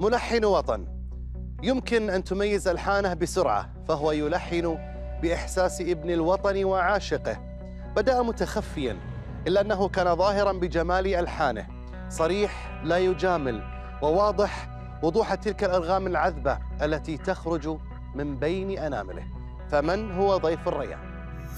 ملحن وطن يمكن أن تميز ألحانه بسرعة، فهو يلحن بإحساس ابن الوطن وعاشقه. بدأ متخفياً إلا أنه كان ظاهراً بجمال ألحانه، صريح لا يجامل، وواضح وضوح تلك الألغام العذبة التي تخرج من بين أنامله. فمن هو ضيف الريان؟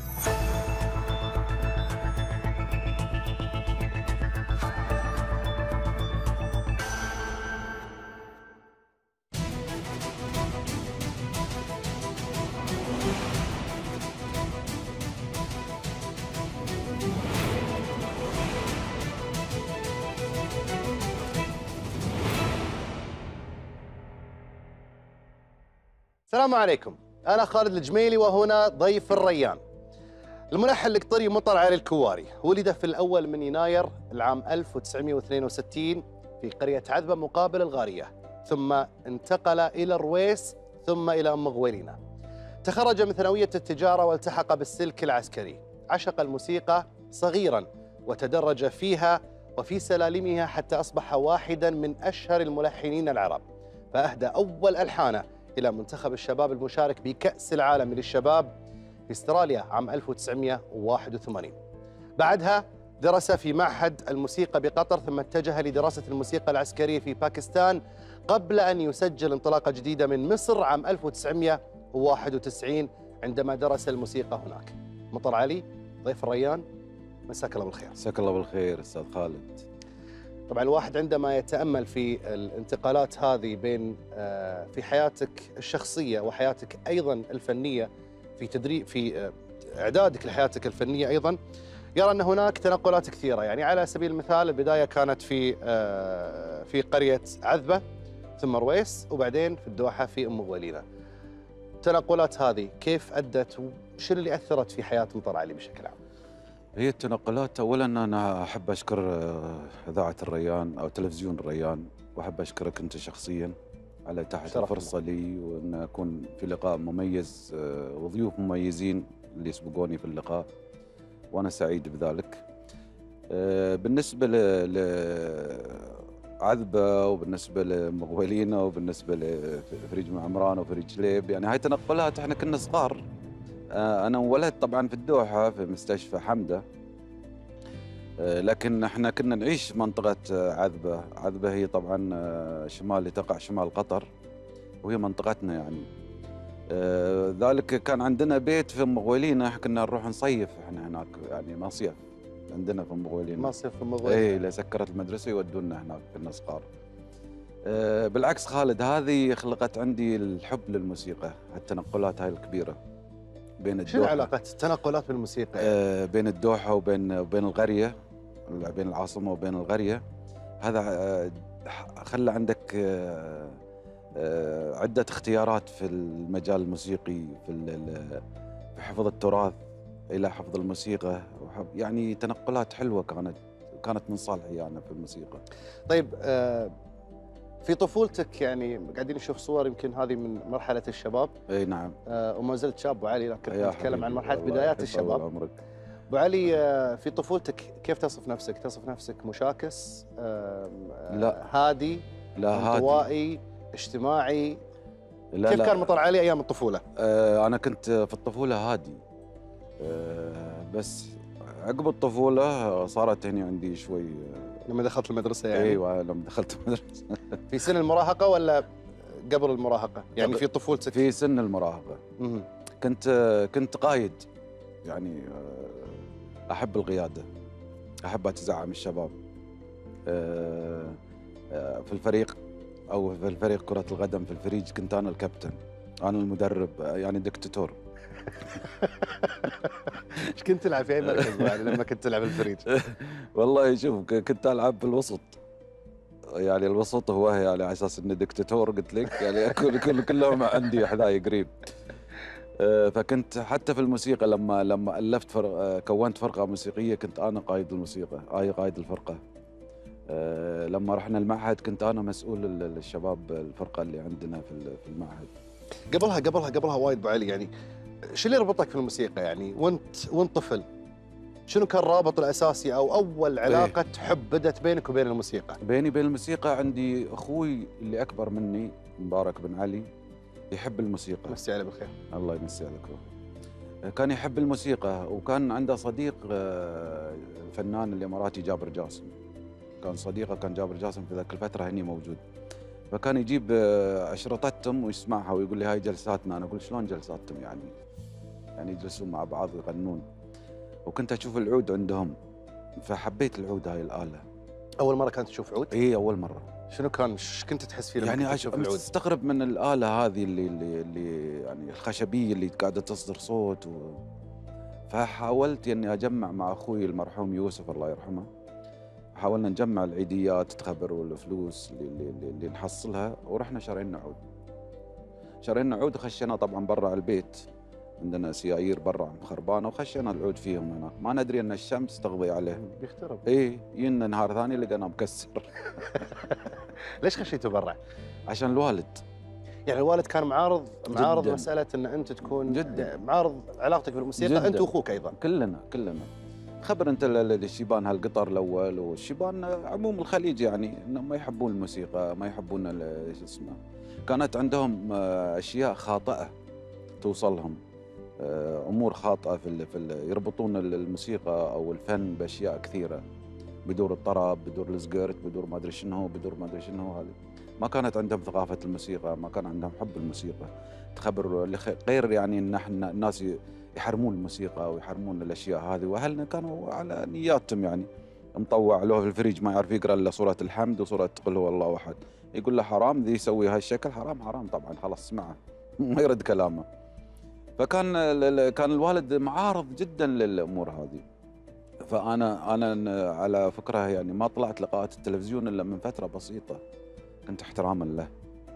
السلام عليكم، أنا خالد الجميلي وهنا ضيف الريان. الملحن القطري مطر علي الكواري ولد في الأول من يناير العام 1962 في قرية عذبة مقابل الغارية، ثم انتقل إلى الرويس ثم إلى أم غويلينا. تخرج من ثانوية التجارة والتحق بالسلك العسكري. عشق الموسيقى صغيراً وتدرج فيها وفي سلالمها حتى أصبح واحداً من أشهر الملحنين العرب، فأهدى أول ألحانه إلى منتخب الشباب المشارك بكأس العالم للشباب في استراليا عام 1981. بعدها درس في معهد الموسيقى بقطر، ثم اتجه لدراسة الموسيقى العسكرية في باكستان قبل أن يسجل انطلاقة جديدة من مصر عام 1991 عندما درس الموسيقى هناك. مطر علي ضيف الريان، مساك الله بالخير. مساك الله بالخير استاذ خالد. طبعا الواحد عندما يتأمل في الانتقالات هذه بين في حياتك الشخصية وحياتك أيضا الفنية، في إعدادك لحياتك الفنية أيضا، يرى أن هناك تنقلات كثيرة. يعني على سبيل المثال البداية كانت في قرية عذبة، ثم رويس، وبعدين في الدوحة في أم غويلينا. التنقلات هذه كيف أدت وشنو اللي أثرت في حياة مطر علي بشكل عام؟ هي التنقلات، اولا انا احب اشكر اذاعه الريان او تلفزيون الريان، واحب اشكرك انت شخصيا على اتاحه الفرصه لي وان اكون في لقاء مميز وضيوف مميزين اللي يسبقوني في اللقاء، وانا سعيد بذلك. بالنسبه لعذبه وبالنسبه لمغولينا وبالنسبه لفريج معمران وفريج ليب، يعني هاي تنقلات احنا كنا صغار. أنا انولدت طبعا في الدوحة في مستشفى حمدة، لكن احنا كنا نعيش منطقة عذبة. عذبة هي طبعا شمال، تقع شمال قطر، وهي منطقتنا يعني. ذلك كان عندنا بيت في أم غويلينا، كنا نروح نصيف احنا هناك، يعني مصيف عندنا في أم غويلينا. مصيف في أم غويلينا. اي، لسكرت المدرسة يودونا هناك، كنا صغار. بالعكس خالد، هذه خلقت عندي الحب للموسيقى، التنقلات هاي الكبيرة بين الدوحة. شنو علاقة التنقلات بالموسيقى؟ بين الدوحة وبين القرية، بين العاصمة وبين القرية. هذا خلى عندك عدة اختيارات في المجال الموسيقي، في حفظ التراث إلى حفظ الموسيقى، يعني تنقلات حلوة كانت من صالحي أنا في الموسيقى. طيب، في طفولتك يعني قاعدين نشوف صور، يمكن هذه من مرحلة الشباب. اي نعم. وما زلت شاب أبو علي، لكن نتكلم عن مرحلة بدايات الشباب. عمرك أبو علي، في طفولتك كيف تصف نفسك؟ تصف نفسك مشاكس؟ لا هادي؟ لا، انطوائي؟ اجتماعي؟ لا كيف لا. كان مطر علي أيام الطفولة؟ أنا كنت في الطفولة هادي، بس عقب الطفولة صارت هنا عندي شوي. لما دخلت المدرسة يعني؟ ايوه لما دخلت المدرسة. في سن المراهقة ولا قبل المراهقة؟ يعني في طفولتك؟ في سن المراهقة. كنت قايد، يعني أحب القيادة، أحب أتزعم الشباب. في الفريق أو في الفريق كرة القدم في الفريج كنت أنا الكابتن، أنا المدرب، يعني دكتاتور. ايش كنت تلعب في اي مركز يعني لما كنت تلعب الفريج؟ والله شوف، كنت العب بالوسط، يعني الوسط هو يعني على اساس اني دكتاتور، قلت لك يعني كلهم عندي حذاي قريب. فكنت حتى في الموسيقى لما الفت كونت فرقه موسيقيه، كنت انا قائد الموسيقى، قائد الفرقه. لما رحنا المعهد كنت انا مسؤول الشباب الفرقه اللي عندنا في المعهد. قبلها وايد ابو علي، يعني شو اللي ربطك في الموسيقى يعني وانت طفل؟ شنو كان الرابط الاساسي او اول علاقه حب بدت بينك وبين الموسيقى؟ بيني وبين الموسيقى عندي اخوي اللي اكبر مني مبارك بن علي يحب الموسيقى. مسي عليه بالخير. الله يمسي عليك. كان يحب الموسيقى وكان عنده صديق الفنان الاماراتي جابر جاسم. كان صديقه كان جابر جاسم في ذاك الفتره هني موجود. فكان يجيب اشرطتهم ويسمعها ويقول لي هاي جلساتنا. انا اقول شلون جلساتهم يعني يجلسون مع بعض يغنون. وكنت اشوف العود عندهم فحبيت العود هاي الاله. اول مره كنت تشوف عود؟ اي اول مره. شنو كان ايش كنت تحس فيه لما يعني كنت تشوف العود؟ استغرب من الاله هذه اللي يعني الخشبيه اللي قاعده تصدر صوت فحاولت اني اجمع مع اخوي المرحوم يوسف الله يرحمه. حاولنا نجمع العيديات تخبر والفلوس اللي نحصلها ورحنا شرينا عود. شرينا عود وخشينا طبعا برا على البيت. عندنا سيايير برا خربانه وخشينا العود فيهم هناك. ما ندري ان الشمس تقضي عليه. بيخترب. اي ينا نهار ثاني لقيناه مكسر. ليش خشيته برا؟ عشان الوالد. يعني الوالد كان معارض جداً. مساله ان انت تكون جدا معارض علاقتك بالموسيقى جداً. انت واخوك ايضا. كلنا خبر انت الشيبان هالقطر الاول والشيبان عموم الخليج يعني انهم ما يحبون الموسيقى ما يحبون شو اسمه. كانت عندهم اشياء خاطئه توصلهم. امور خاطئه يربطون الموسيقى او الفن باشياء كثيره. بدور الطرب بدور السكيرت بدور ما ادري شنو بدور ما ادري شنو. هذه ما كانت عندهم ثقافه الموسيقى ما كان عندهم حب الموسيقى. تخبر غير يعني ان احنا الناس يحرمون الموسيقى ويحرمون الاشياء هذه. واهلنا كانوا على نياتهم يعني مطوع له في الفريج ما يعرف يقرا الا سوره الحمد وسوره قل هو الله احد. يقول له حرام ذي يسوي هالشكل حرام طبعا خلاص اسمعه ما يرد كلامه. فكان كان الوالد معارض جدا للامور هذه. فانا على فكره يعني ما طلعت لقاءات التلفزيون الا من فتره بسيطه. كنت احتراما له.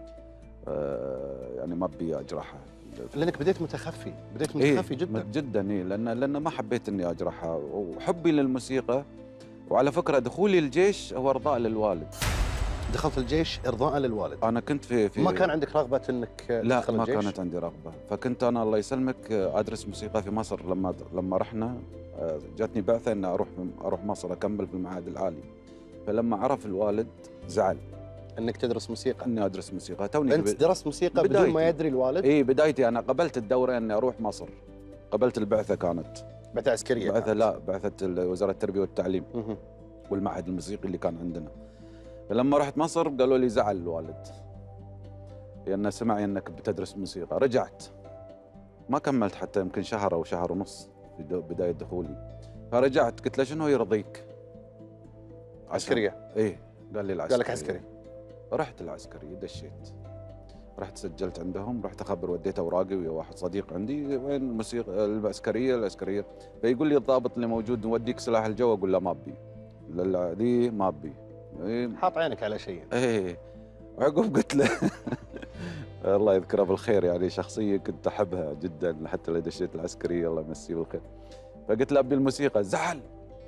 يعني ما ابي اجرحه. لانك بديت متخفي جدا. إيه لان ما حبيت اني اجرحها وحبي للموسيقى. وعلى فكره دخولي الجيش هو ارضاء للوالد. دخلت الجيش ارضاء للوالد. انا كنت في ما كان عندك رغبه انك لا تدخل ما الجيش؟ كانت عندي رغبه. فكنت انا الله يسلمك ادرس موسيقى في مصر. لما رحنا جاتني بعثه ان اروح مصر اكمل في المعهد العالي. فلما عرف الوالد زعل انك تدرس موسيقى. اني ادرس موسيقى. توني انت درست موسيقى بدون بدايتي. ما يدري الوالد؟ اي بدايتي انا قبلت الدوره اني اروح مصر. قبلت البعثه كانت بعثه عسكريه؟ بعثه وزاره التربيه والتعليم والمعهد الموسيقي اللي كان عندنا. فلما رحت مصر قالوا لي زعل الوالد لأنه سمع انك بتدرس موسيقى. رجعت ما كملت حتى يمكن شهر او شهر ونص في بدايه دخولي. فرجعت قلت له شنو يرضيك؟ عسكريه؟ ايه قال لي العسكريه. قال لك عسكري؟ رحت العسكريه دشيت. رحت سجلت عندهم رحت اخبر وديت اوراقي ويا واحد صديق عندي وين الموسيقى العسكريه. فيقول لي الضابط اللي موجود نوديك سلاح الجو. اقول له ما ابي. لا ذي ما ابي. إيه. حاط عينك على شيء. ايه عقب قلت له الله يذكره بالخير يعني شخصيه كنت احبها جدا حتى لو دشيت العسكريه الله يمسيه بالخير. فقلت له ابي الموسيقى. زعل.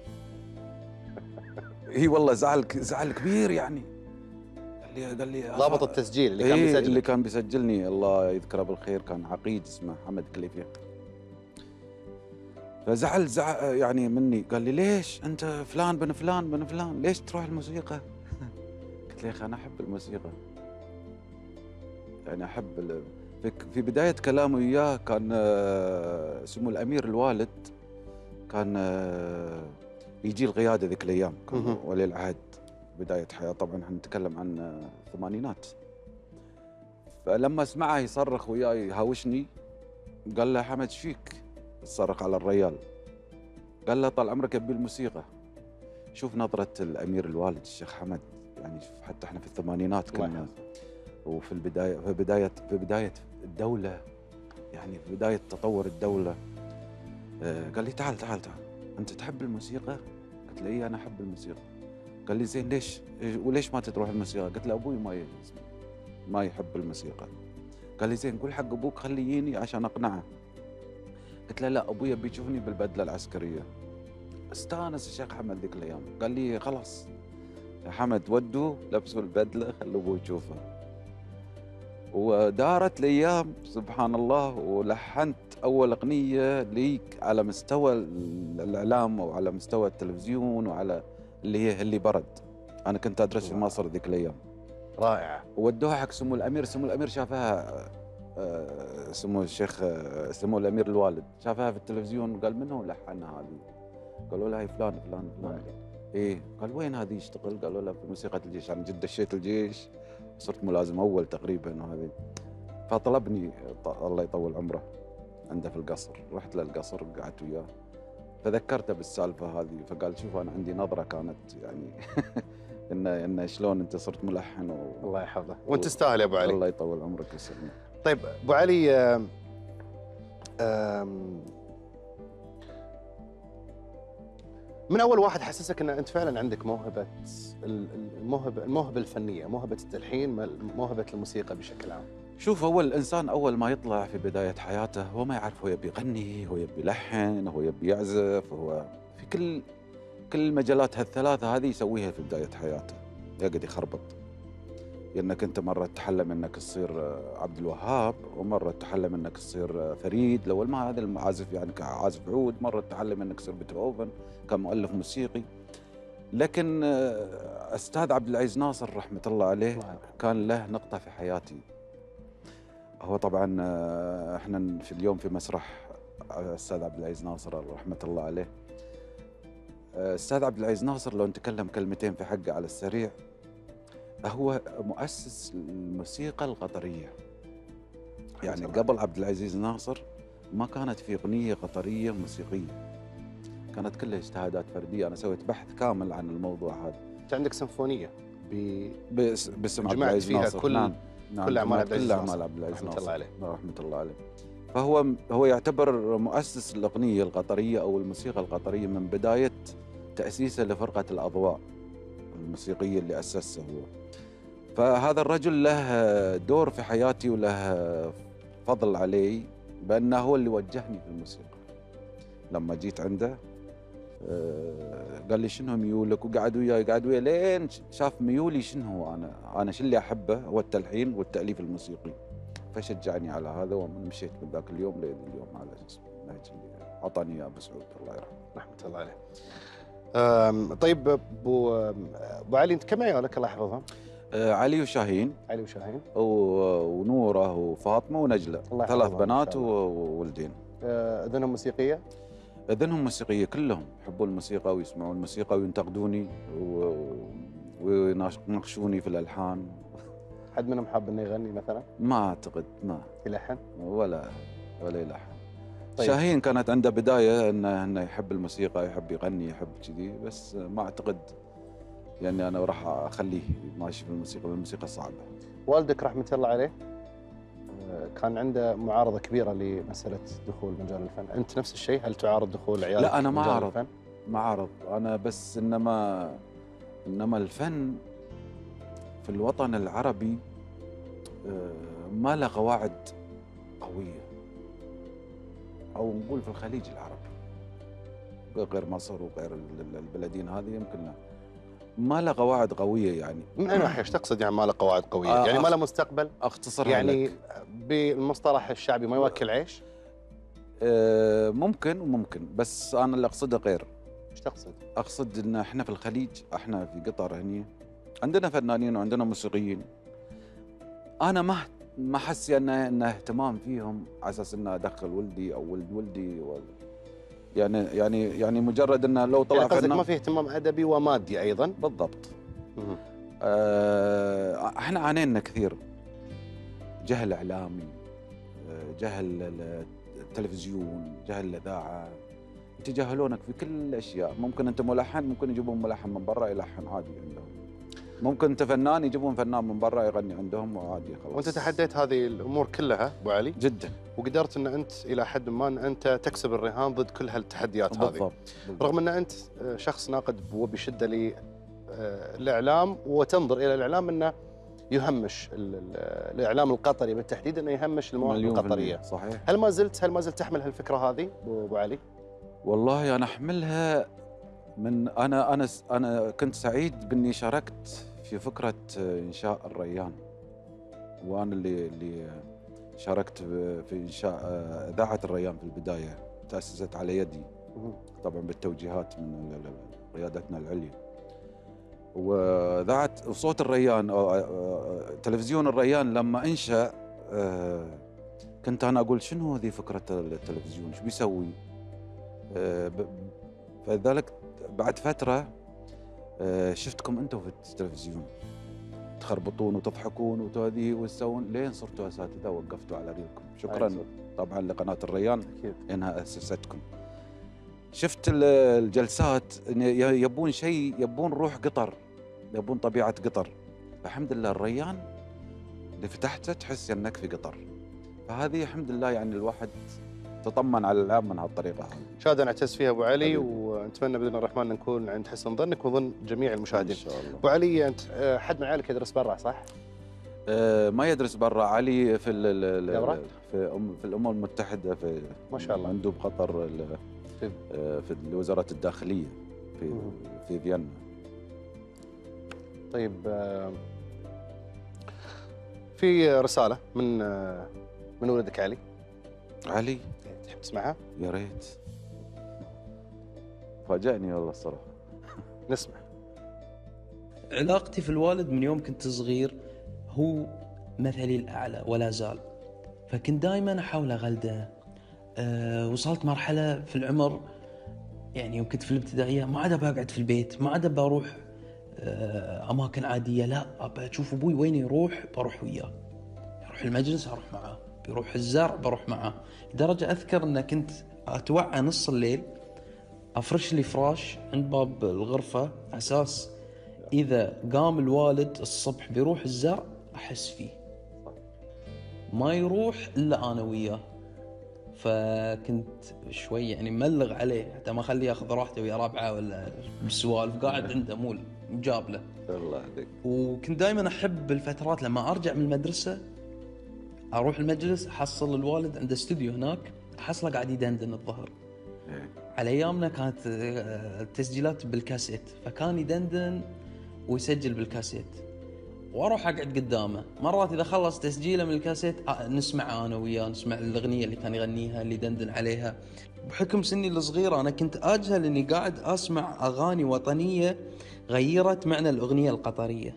اي والله زعل كبير يعني. قال لي ضابط التسجيل اللي كان بيسجل اللي كان بيسجلني الله يذكره بالخير كان عقيد اسمه حمد كليفي. فزعل يعني مني. قال لي ليش انت فلان بن فلان ليش تروح الموسيقى؟ قلت له يا اخي انا احب الموسيقى يعني احب في بدايه كلامه وياه كان سمو الامير الوالد كان يجي القياده ذيك الايام كان ولي العهد بدايه حياه. طبعا احنا نتكلم عن الثمانينات. فلما سمعه يصرخ وياي يهاوشني قال له حمد ايش فيك تصرخ على الريال؟ قال له طال عمرك ابي الموسيقى. شوف نظره الامير الوالد الشيخ حمد يعني حتى احنا في الثمانينات كنا وفي بدايه الدوله يعني في بدايه تطور الدوله. قال لي تعال انت تحب الموسيقى؟ قلت له اي انا احب الموسيقى. قال لي زين ليش وليش ما تروح الموسيقى؟ قلت له ابوي ما يحب الموسيقى. قال لي زين قول حق ابوك خليه يجيني عشان اقنعه. قلت له لا ابوي يبي يشوفني بالبدله العسكريه. استانس الشيخ حمد ذيك الايام قال لي خلاص يا حمد ودوا لبسوا البدله خلوا ابوي يشوفه. ودارت الايام سبحان الله ولحنت اول اغنيه ليك على مستوى الاعلام او على مستوى التلفزيون وعلى اللي هي اللي برد. انا كنت ادرس في مصر ذيك الايام. رائعه. ودوها حق سمو الامير، سمو الامير شافها سمو الشيخ سمو الامير الوالد شافها في التلفزيون، قال من هو لحنها هذه؟ قالوا له هي فلان فلان فلان. ايه قال وين هذه يشتغل؟ قالوا له في موسيقى الجيش. انا جد دشيت الجيش صرت ملازم اول تقريبا وهذه. فطلبني الله يطول عمره عنده في القصر، رحت للقصر قعدت وياه فذكرته بالسالفه هذه، فقال شوف انا عندي نظره كانت يعني ان شلون انت صرت ملحن الله يحفظه وانت تستاهل يا ابو علي. الله يطول عمرك ويسلمك. طيب ابو علي، من اول واحد حسسك ان انت فعلا عندك موهبه الموهبه الفنيه، موهبه التلحين، موهبه الموسيقى بشكل عام؟ شوف، اول الانسان اول ما يطلع في بدايه حياته هو ما يعرف هو يبي يغني، هو يبي يلحن، هو يبي يعزف، هو في كل المجالات هالثلاثه هذه يسويها في بدايه حياته، يقعد يخربط. لانك انت مره تحلم انك تصير عبد الوهاب، ومره تحلم انك تصير فريد الاول، ما هذا المعازف يعني كعازف عود، مره تحلم انك تصير بيتهوفن كمؤلف موسيقي. لكن استاذ عبد العزيز ناصر رحمه الله عليه كان له نقطه في حياتي. هو طبعا احنا في اليوم في مسرح الاستاذ عبد العزيز ناصر رحمه الله عليه. الاستاذ عبد العزيز ناصر لو نتكلم كلمتين في حقه على السريع، هو مؤسس الموسيقى القطريه. يعني قبل عبد العزيز ناصر ما كانت في اغنيه قطريه موسيقيه، كانت كلها اجتهادات فرديه. انا سويت بحث كامل عن الموضوع هذا. انت عندك سيمفونيه باسم عبد العزيز فيها ناصر. كل نعم. كل اعمال عبد العزيز ناصر رحمه الله عليه. رحمه الله عليه. فهو يعتبر مؤسس الاغنيه القطريه او الموسيقى القطريه من بدايه تاسيسه لفرقه الاضواء الموسيقيه اللي اسسها هو. فهذا الرجل له دور في حياتي وله فضل علي، بأنه هو اللي وجهني في الموسيقى. لما جيت عنده قال لي شنو ميولك، وقعد وياي لين شاف ميولي شنو هو. انا شو اللي احبه هو التلحين والتاليف الموسيقي، فشجعني على هذا ومشيت من ذاك اليوم لليوم على اساس النهج اللي اعطاني اياه ابو سعود الله يرحمه. رحمه الله عليه. طيب ابو علي، انت كم عيالك الله يحفظهم؟ علي وشاهين. علي وشاهين ونوره وفاطمه ونجله، 3 بنات وولدين. اذنهم موسيقيه؟ اذنهم موسيقيه كلهم، يحبون الموسيقى ويسمعون الموسيقى وينتقدوني ويناقشوني في الالحان. حد منهم حاب انه يغني مثلا؟ ما اعتقد، ما يلحن ولا يلحن. طيب. شاهين كانت عنده بدايه انه يحب الموسيقى، يحب يغني، يحب كذي، بس ما اعتقد يعني انا راح اخليه ماشي في الموسيقى صعبه. والدك رحمه الله عليه كان عنده معارضه كبيره لمساله دخول مجال الفن، انت نفس الشيء؟ هل تعارض دخول عيالك؟ لا انا ما اعرض انا بس انما الفن في الوطن العربي ما له قواعد قويه، او نقول في الخليج العربي غير مصر وغير البلدين هذه يمكن ما له قواعد قويه. يعني من اي ناحيه ايش تقصد يعني ما له قواعد قويه؟ يعني ما له مستقبل؟ اختصرها يعني لك. بالمصطلح الشعبي ما يوكل عيش؟ ممكن بس انا اللي اقصده غير. ايش تقصد؟ اقصد ان احنا في الخليج، احنا في قطر هني عندنا فنانين وعندنا موسيقيين، انا ما احس ان اهتمام فيهم على اساس ان ادخل ولدي او ولد ولدي يعني مجرد انه لو طلع يعني قصدك ما في اهتمام ادبي ومادي ايضا؟ بالضبط. احنا عانينا كثير، جهل اعلامي، جهل التلفزيون، جهل الاذاعه، يتجاهلونك في كل الاشياء. ممكن انت ملحن، ممكن يجيبون ملحن من برا يلحن عادي عندهم، ممكن انت فنان يجيبون فنان من برا يغني عندهم وعادي خلاص. وانت تحديت هذه الامور كلها ابو علي؟ جدا. وقدرت ان انت الى حد ما ان انت تكسب الرهان ضد كل هالتحديات هذه. بالضبط. رغم ان انت شخص ناقد وبشده للاعلام، وتنظر الى الاعلام انه يهمش الاعلام القطري بالتحديد، انه يهمش المواهب القطريه. صحيح. هل ما زلت تحمل هالفكره هذه ابو علي؟ والله انا احملها من انا كنت سعيد باني شاركت في فكره انشاء الريان، وانا اللي شاركت في إنشاء إذاعة الريان في البداية، تأسست على يدي طبعا بالتوجيهات من قيادتنا العليا. وإذاعة وصوت الريان أو تلفزيون الريان لما أنشأ، كنت أنا أقول شنو هذه فكرة التلفزيون، شو بيسوي؟ فذلك بعد فترة شفتكم أنتم في التلفزيون تخربطون وتضحكون وتهذي وتسوون، لين صرتوا أساتذة ووقفتوا على ريلكم. شكرا طبعا لقناة الريان إنها أسستكم. شفت الجلسات يبون شيء، يبون روح قطر، يبون طبيعة قطر. فالحمد لله الريان اللي فتحته تحس انك في قطر. فهذه الحمد لله يعني الواحد تطمن على العام من هالطريقة هذه. شهادة نعتز فيها أبو علي، ونتمنى بإذن الرحمن نكون عند حسن ظنك وظن جميع المشاهدين. إن شاء الله. أبو علي، أنت حد من عيالك يدرس برا صح؟ ما يدرس برا. علي في في الأمم المتحدة، في ما شاء الله مندوب قطر في وزارة الداخلية في فيينا. طيب، في رسالة من ولدك علي. علي تحب تسمعها؟ يا ريت. فاجأني والله الصراحة. نسمع. علاقتي في الوالد من يوم كنت صغير هو مثلي الأعلى ولا زال، فكنت دائما أحاول أغلده. وصلت مرحلة في العمر يعني يوم كنت في الابتدائية ما عاد بقعد في البيت، ما عاد بروح أماكن عادية، لا أبى أشوف أبوي وين يروح بروح وياه، يروح المجلس أروح معاه، بيروح الزرع بروح معاه. لدرجة أذكر أن كنت أتوعى نص الليل أفرش لي فراش عند باب الغرفة، أساس إذا قام الوالد الصبح بيروح الزرع أحس فيه، ما يروح إلا أنا وياه. فكنت شوي يعني ملغ عليه حتى ما أخليه ياخذ راحته ويا رابعة ولا بالسوالف، قاعد عنده مول مجاب له. الله عليك. وكنت دائما أحب الفترات لما أرجع من المدرسة أروح المجلس أحصل الوالد عنده استوديو هناك، أحصله قاعد يدندن الظهر. على أيامنا كانت التسجيلات بالكاسيت، فكان يدندن ويسجل بالكاسيت واروح اقعد قدامه. مرات اذا خلص تسجيله من الكاسيت نسمع انا وياه، نسمع الاغنيه اللي كان يغنيها اللي دندن عليها. بحكم سني الصغير انا كنت اجهل اني قاعد اسمع اغاني وطنيه غيرت معنى الاغنيه القطريه.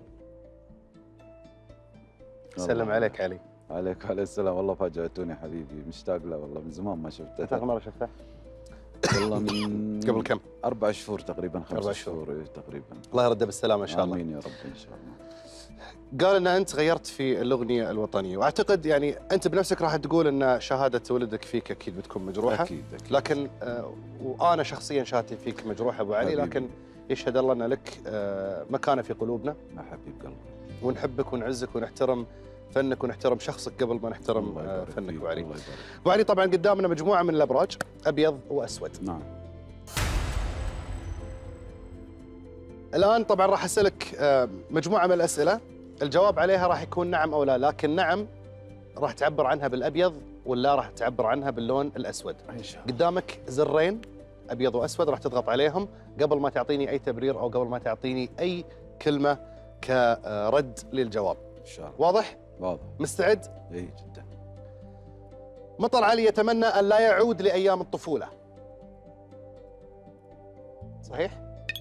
سلم عليك علي. عليك وعلى السلام. والله فاجأتوني حبيبي، مشتاق له والله من زمان ما شفته. آخر مرة شفته؟ والله من قبل كم؟ 4 شهور تقريبا، 5 4 شهور تقريبا. الله يرده بالسلامة إن شاء الله. آمين يا رب إن شاء الله. قال ان انت غيرت في الاغنيه الوطنيه، واعتقد يعني انت بنفسك راح تقول ان شهاده ولدك فيك اكيد بتكون مجروحه. اكيد اكيد. لكن وانا شخصيا شهادتي فيك مجروحه ابو علي، لكن يشهد الله ان لك مكانه في قلوبنا. يا حبيب قلبي. ونحبك ونعزك ونحترم فنك ونحترم شخصك قبل ما نحترم فنك ابو علي. ابو علي، طبعا قدامنا مجموعه من الابراج ابيض واسود. نعم. الان طبعا راح اسالك مجموعه من الاسئله، الجواب عليها راح يكون نعم أو لا، لكن نعم راح تعبر عنها بالأبيض ولا راح تعبر عنها باللون الأسود. قدامك زرين أبيض وأسود راح تضغط عليهم قبل ما تعطيني أي تبرير أو قبل ما تعطيني أي كلمة كرد للجواب. إن شاء الله. واضح؟ واضح. مستعد؟ إي جدا. مطر علي يتمنى أن لا يعود لأيام الطفولة. صحيح؟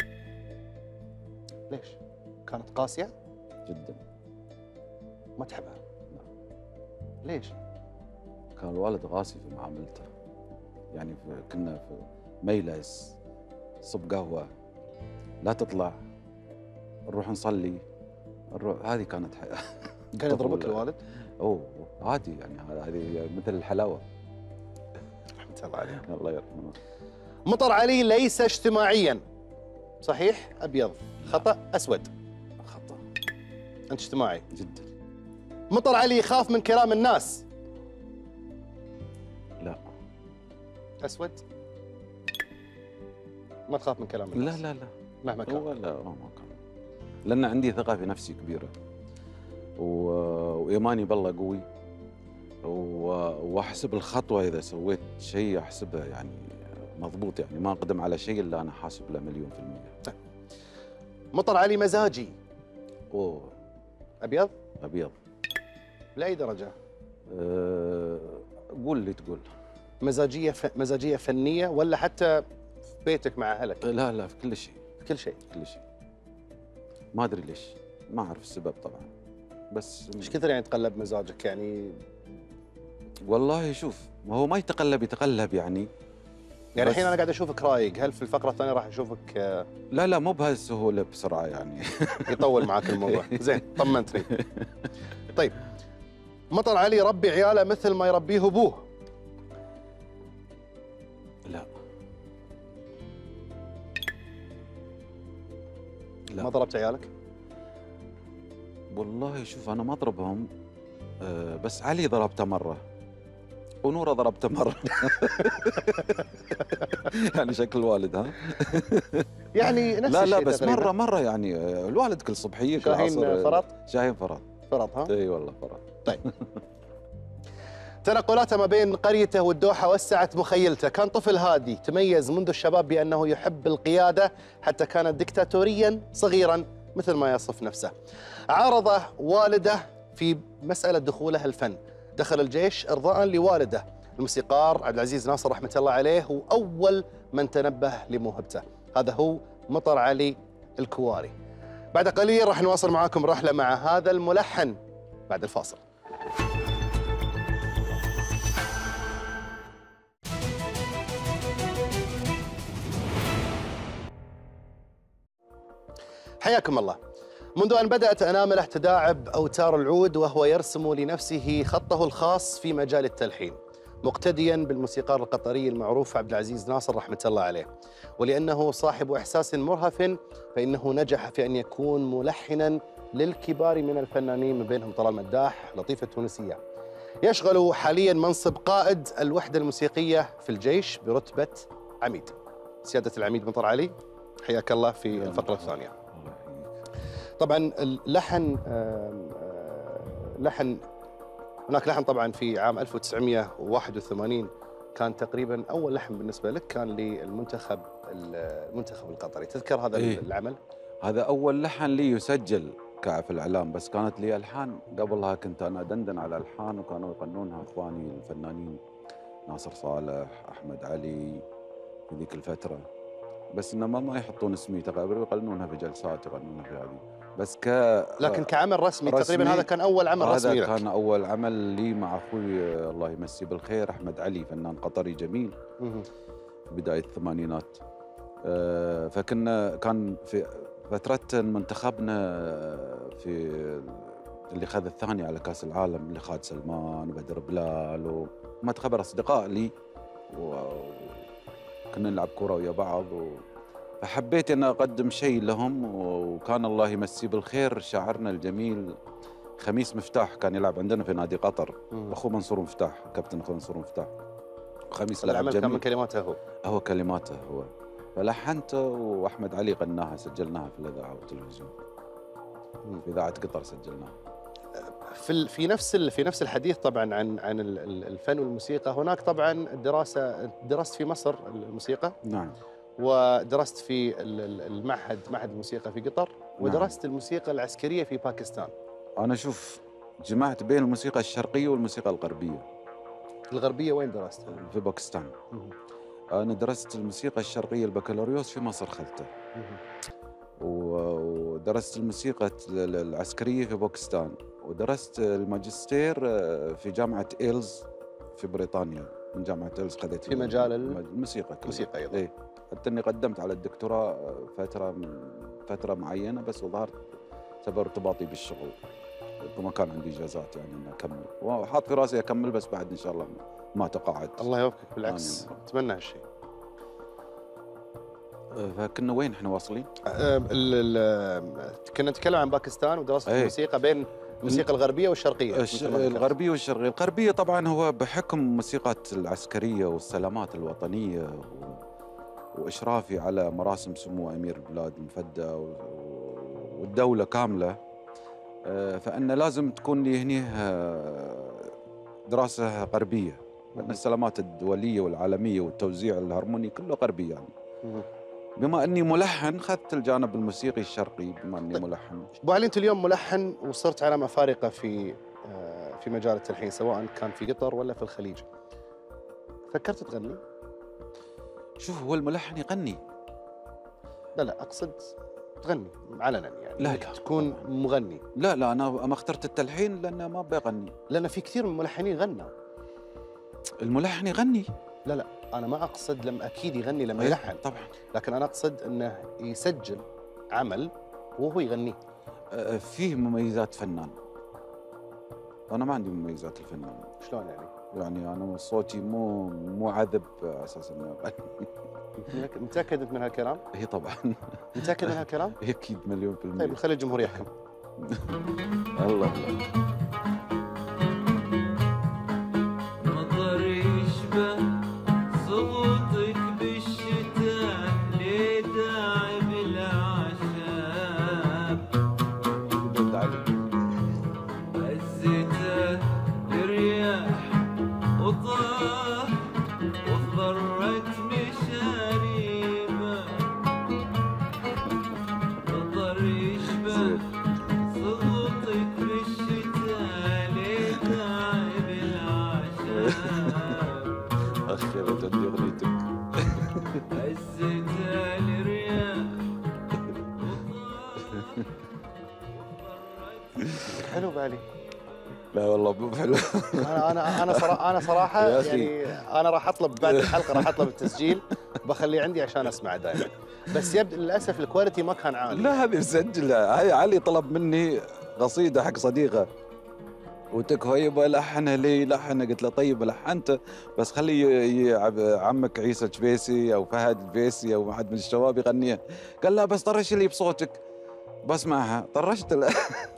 ليش؟ كانت قاسية؟ جدا. ما تحبها؟ ليش؟ كان الوالد قاسي في معاملته، يعني كنا في ميلس، صب قهوة، لا تطلع، نروح نصلي، هذه كانت حياة. كان يضربك الوالد؟ اوه عادي يعني، هذه مثل الحلاوة. رحمة الله عليه. الله يرحمه. مطر علي ليس اجتماعيا. صحيح؟ أبيض. خطأ. أسود. خطأ. أنت اجتماعي جدا. مطر علي يخاف من كلام الناس. لا. أسود. ما تخاف من كلام الناس؟ لا لا لا مهما كان. لا ما كان، لأن عندي ثقة في نفسي كبيرة وإيماني بالله قوي، وأحسب الخطوة إذا سويت شيء أحسبه يعني مضبوط، يعني ما أقدم على شيء إلا أنا حاسب له 100%. مطر علي مزاجي. أوه. أبيض؟ أبيض. لأي درجة؟ قول اللي تقول. مزاجيه فنيه ولا حتى في بيتك مع اهلك؟ لا لا، في كل شيء. في كل شيء. كل شيء. ما ادري ليش، ما اعرف السبب طبعا، بس ايش كثر يعني تقلب مزاجك يعني؟ والله شوف، ما هو ما يتقلب يعني الحين انا قاعد اشوفك رايق، هل في الفقره الثانيه راح اشوفك لا لا، مو بهالسهوله بسرعه يعني. يطول معك الموضوع؟ زين، طمنتني. طيب، مطر علي يربي عياله مثل ما يربيه ابوه؟ لا ما ضربت عيالك؟ والله شوف، انا ما اضربهم، بس علي ضربته مره ونوره ضربته مره. يعني شكل الوالد ها. يعني نفس لا الشيء لا، بس تقريباً. مره يعني الوالد كل صبحيه كل شاهين عصر. فرط؟ شاهين فرط. فرط ها؟ اي والله فرط. طيب. تنقلاته ما بين قريته والدوحة وسعت مخيلته، كان طفل هادي تميز منذ الشباب بأنه يحب القيادة، حتى كان ديكتاتوريا صغيرا مثل ما يصف نفسه. عارضه والده في مسألة دخوله الفن، دخل الجيش إرضاء لوالده الموسيقار عبد العزيز ناصر رحمة الله عليه، هو أول من تنبه لموهبته. هذا هو مطر علي الكواري. بعد قليل راح نواصل معاكم رحلة مع هذا الملحن بعد الفاصل. حياكم الله. منذ أن بدأت أنامله تداعب أوتار العود وهو يرسم لنفسه خطه الخاص في مجال التلحين، مقتدياً بالموسيقار القطري المعروف عبد العزيز ناصر رحمة الله عليه. ولأنه صاحب إحساس مرهف فإنه نجح في أن يكون ملحناً للكبار من الفنانين، من بينهم طلال مداح، لطيفة التونسية. يشغل حالياً منصب قائد الوحدة الموسيقية في الجيش برتبة عميد. سيادة العميد مطر علي، حياك الله في الفقرة الثانية. طبعا اللحن هناك لحن طبعا في عام 1981 كان تقريبا اول لحن بالنسبه لك، كان للمنتخب القطري، تذكر هذا العمل؟ هذا اول لحن لي يسجل في الاعلام، بس كانت لي الحان قبلها كنت انا ادندن على الحان وكانوا يغنونها اخواني الفنانين ناصر صالح، احمد علي في ذيك الفتره، بس انما ما يحطون اسمي تقريبا، يغنونها في جلسات، يغنونها في هذه بس لكن كعمل رسمي تقريبا هذا كان اول عمل رسمي لك. هذا كان اول عمل لي مع اخوي الله يمسيه بالخير احمد علي، فنان قطري جميل في بدايه الثمانينات. كان في فتره منتخبنا في اللي خذ الثاني على كاس العالم، اللي خالد سلمان وبدر بلال وما تخبر اصدقاء لي، وكنا نلعب كره ويا بعض فحبيت أن أقدم شيء لهم، وكان الله يمسيه بالخير شاعرنا الجميل خميس مفتاح، كان يلعب عندنا في نادي قطر، أخوه منصور مفتاح، كابتن أخوه منصور مفتاح. خميس لعب العمل جميل، كان من كلماته هو كلماته هو، فلحنته وأحمد علي غناها، سجلناها في الإذاعة والتلفزيون، في إذاعة قطر سجلناها. في نفس الحديث طبعا عن الفن والموسيقى، هناك طبعا درست في مصر الموسيقى. نعم. ودرست في معهد الموسيقى في قطر، ودرست الموسيقى العسكرية في باكستان. أنا شوف جمعت بين الموسيقى الشرقية والموسيقى الغربية. الغربية وين درستها؟ في باكستان. أنا درست الموسيقى الشرقية البكالوريوس في مصر خلته. ودرست الموسيقى العسكرية في باكستان، ودرست الماجستير في جامعة إيلز في بريطانيا، من جامعة إيلز خذيت في مجال الموسيقى. الموسيقى أيضا. إيه. حتى إني قدمت على الدكتوراه فترة معينة، بس وظهرت سبب ارتباطي بالشغل وما كان عندي إجازات يعني إني أكمل، وحاط في راسي أكمل، بس بعد إن شاء الله ما تقاعدت. الله يوفقك، بالعكس أتمنى هالشيء. فكنا وين احنا واصلين؟ كنا نتكلم عن باكستان ودراسة الموسيقى بين الموسيقى الغربية والشرقية. الغربية والشرقية. الغربية طبعا هو بحكم موسيقى العسكرية والسلامات الوطنية وإشرافي على مراسم سمو أمير البلاد المفدى والدولة كاملة، فإن لازم تكون لي هنا دراسة غربية، لأن السلامات الدولية والعالمية والتوزيع الهرموني كله غربي يعني. بما أني ملحن خذت الجانب الموسيقي الشرقي، بما أني ملحن. أبو علي، أنت اليوم ملحن وصرت علامة فارقة في في مجال التلحين سواء كان في قطر ولا في الخليج، فكرت تغني؟ شوف هو الملحن يغني. لا اقصد تغني علنا يعني، لا، إنك لا، تكون طبعاً. مغني. لا انا ما اخترت التلحين لانه ما بيغني. لان في كثير من الملحنين غنى. الملحن يغني. لا انا ما اقصد لما اكيد يغني لما إيه، يلحن، طبعا. لكن انا اقصد انه يسجل عمل وهو يغنيه. فيه مميزات فنان. انا ما عندي مميزات الفنان. شلون يعني؟ يعني انا صوتي مو عذب على اساس اني اغني. متاكد انت من هالكلام؟ هي طبعا. متاكد من هالكلام؟ اكيد مليون في المية. طيب نخلي الجمهور يحكم. الله. مطر يشبه صوتك بالشتاء ليه داعب الأعشاب هزته الرياح وطاح واخضرت مشاريبه مطر يشبه صوتك بالشتاء ليه داعب الأعشاب اخرت عندي اغنيتك. هزته الرياح حلو بالي. لا والله مو حلو. انا صراحه يا أخي. يعني انا راح اطلب بعد الحلقه، راح اطلب التسجيل بخليه عندي عشان اسمعه دائما. بس يبدو للاسف الكواليتي ما كان عالي. لا هذه مسجلة. هاي علي طلب مني قصيدة حق صديقه وتكفى يبا لحنها لي. لحنها قلت له طيب لحنته بس خلي عمك عيسى الشبيسي او فهد البيسي او واحد من الشباب يغنيها. قال لا بس طرش لي بصوتك بسمعها. طرشت له.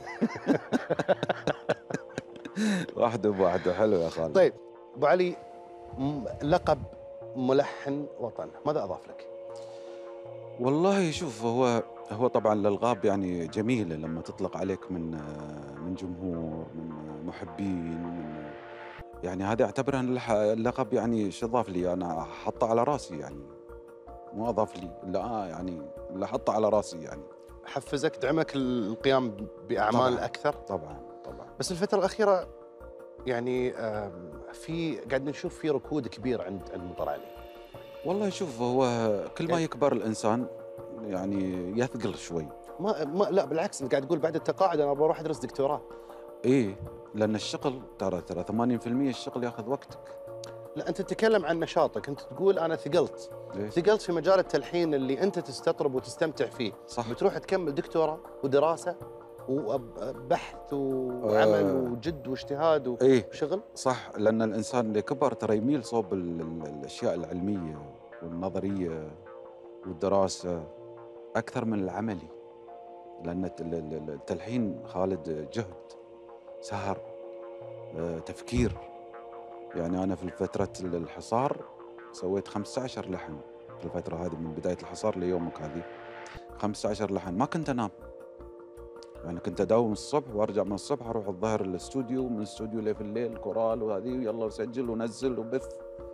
واحدة بواحدة. حلو يا خالد. طيب ابو علي، لقب ملحن وطن ماذا اضاف لك؟ والله شوف هو طبعا الالقاب يعني جميله لما تطلق عليك من جمهور، من محبين، من يعني هذا اعتبره اللقب يعني شو اضاف لي. انا حطه على راسي يعني مو اضاف لي الا يعني اللي حطه على راسي يعني. حفزك دعمك القيام باعمال طبعاً. اكثر؟ طبعا. بس الفتره الاخيره يعني في قاعد نشوف في ركود كبير عند مطر علي. والله شوف هو كل ما يكبر الانسان يعني يثقل شوي. ما لا بالعكس، انت قاعد تقول بعد التقاعد انا بروح ادرس دكتوراه. ايه لان الشغل ترى 80% الشغل ياخذ وقتك. لا انت تتكلم عن نشاطك، انت تقول انا ثقلت. إيه؟ ثقلت في مجال التلحين اللي انت تستطرب وتستمتع فيه. صح. بتروح تكمل دكتوراه ودراسه وبحث وعمل وجد واجتهاد ايه وشغل. صح. لان الانسان اللي كبر ترى يميل صوب الاشياء العلميه والنظريه والدراسه اكثر من العملي. لان التلحين خالد جهد، سهر، تفكير. يعني انا في فتره الحصار سويت 15 لحن في الفتره هذه من بدايه الحصار ليومك هذه. 15 لحن ما كنت انام. يعني كنت اداوم الصبح وارجع من الصبح اروح الظهر الاستوديو، من الاستوديو لي في الليل كورال وهذه يلا سجل ونزل وبث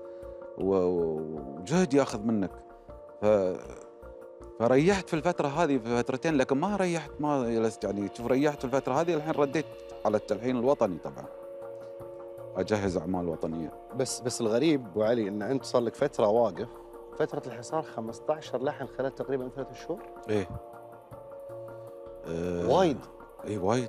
وجهد ياخذ منك. فريحت في الفترة هذه في فترتين، لكن ما ريحت ما جلست يعني شوف ريحت في الفترة هذه. الحين رديت على التلحين الوطني طبعا، اجهز اعمال وطنيه. بس الغريب ابو علي ان انت صار لك فتره واقف. فتره الحصار 15 لحن خلال تقريبا 3 شهور. ايه وايد. اي وايد.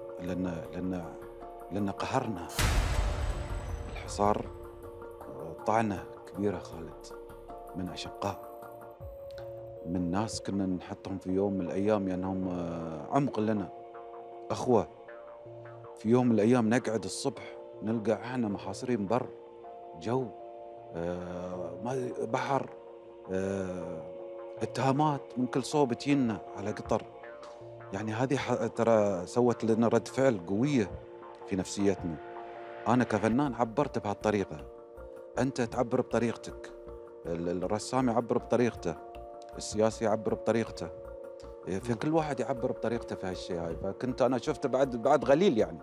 لان قهرنا الحصار. طعنه كبيره خالد من اشقاء، من ناس كنا نحطهم في يوم من الايام لانهم عمق لنا، اخوه. في يوم من الايام نقعد الصبح نلقى احنا محاصرين بر، جو، بحر، اتهامات من كل صوب تجينا على قطر. يعني هذه ترى سوت لنا رد فعل قويه في نفسيتنا. انا كفنان عبرت بهالطريقه، انت تعبر بطريقتك، الرسام يعبر بطريقته، السياسي يعبر بطريقته، في كل واحد يعبر بطريقته في هالشيء هاي. فكنت انا شفته بعد غليل يعني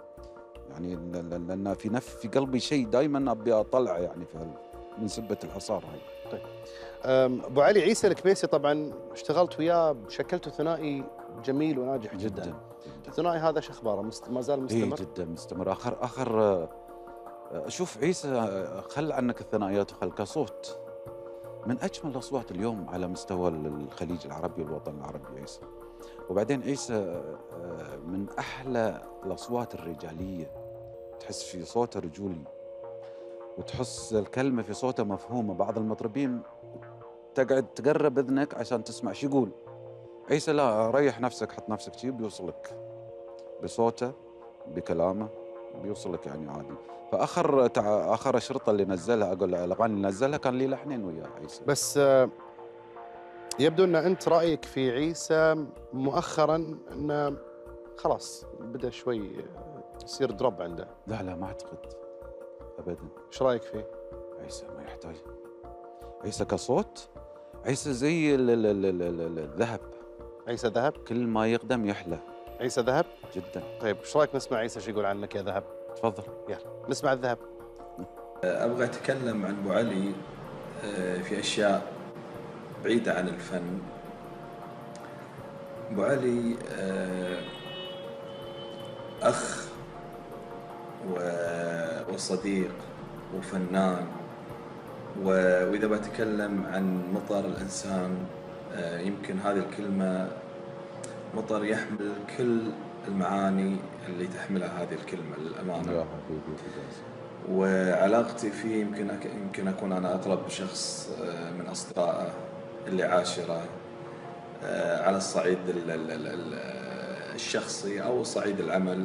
لان في قلبي شيء دائما ابي اطلع يعني من سبه الحصار هاي. طيب ابو علي عيسى الكبيسي طبعا اشتغلت وياه، شكلتوا ثنائي جميل وناجح جدا. الثنائي هذا شو اخباره؟ ما زال اي مستمر؟ جدا مستمر. اخر شوف عيسى، خل عنك الثنائيات وخل كصوت من اجمل الاصوات اليوم على مستوى الخليج العربي والوطن العربي عيسى. وبعدين عيسى من احلى الاصوات الرجاليه، تحس في صوته رجولي وتحس الكلمه في صوته مفهومه. بعض المطربين تقعد تقرب اذنك عشان تسمع شو يقول. عيسى لا، ريح نفسك، حط نفسك شي بيوصلك بصوته بكلامه، بيوصلك يعني عادي. اخر اشرطه اللي نزلها، اقول الاغاني اللي نزلها كان لي لحنين ويا عيسى. بس يبدو ان انت رايك في عيسى مؤخرا انه خلاص بدا شوي يصير دروب عنده. لا ما اعتقد ابدا. ايش رايك فيه؟ عيسى ما يحتاج. عيسى كصوت، عيسى زي الذهب. عيسى ذهب؟ كل ما يقدم يحلى. عيسى ذهب؟ جدا. طيب ايش رايك نسمع عيسى شو يقول عنك يا ذهب؟ تفضل. يلا نسمع الذهب. أبغى أتكلم عن أبو علي في أشياء بعيدة عن الفن. أبو علي أخ وصديق وفنان. وإذا بتكلم عن مطر الإنسان، يمكن هذه الكلمة مطر يحمل كل المعاني اللي تحملها هذه الكلمة للأمانة. يا حبيبي. وعلاقتي فيه يمكن أكون أنا أقرب شخص من أصدقائه اللي عاشره على الصعيد الشخصي أو صعيد العمل.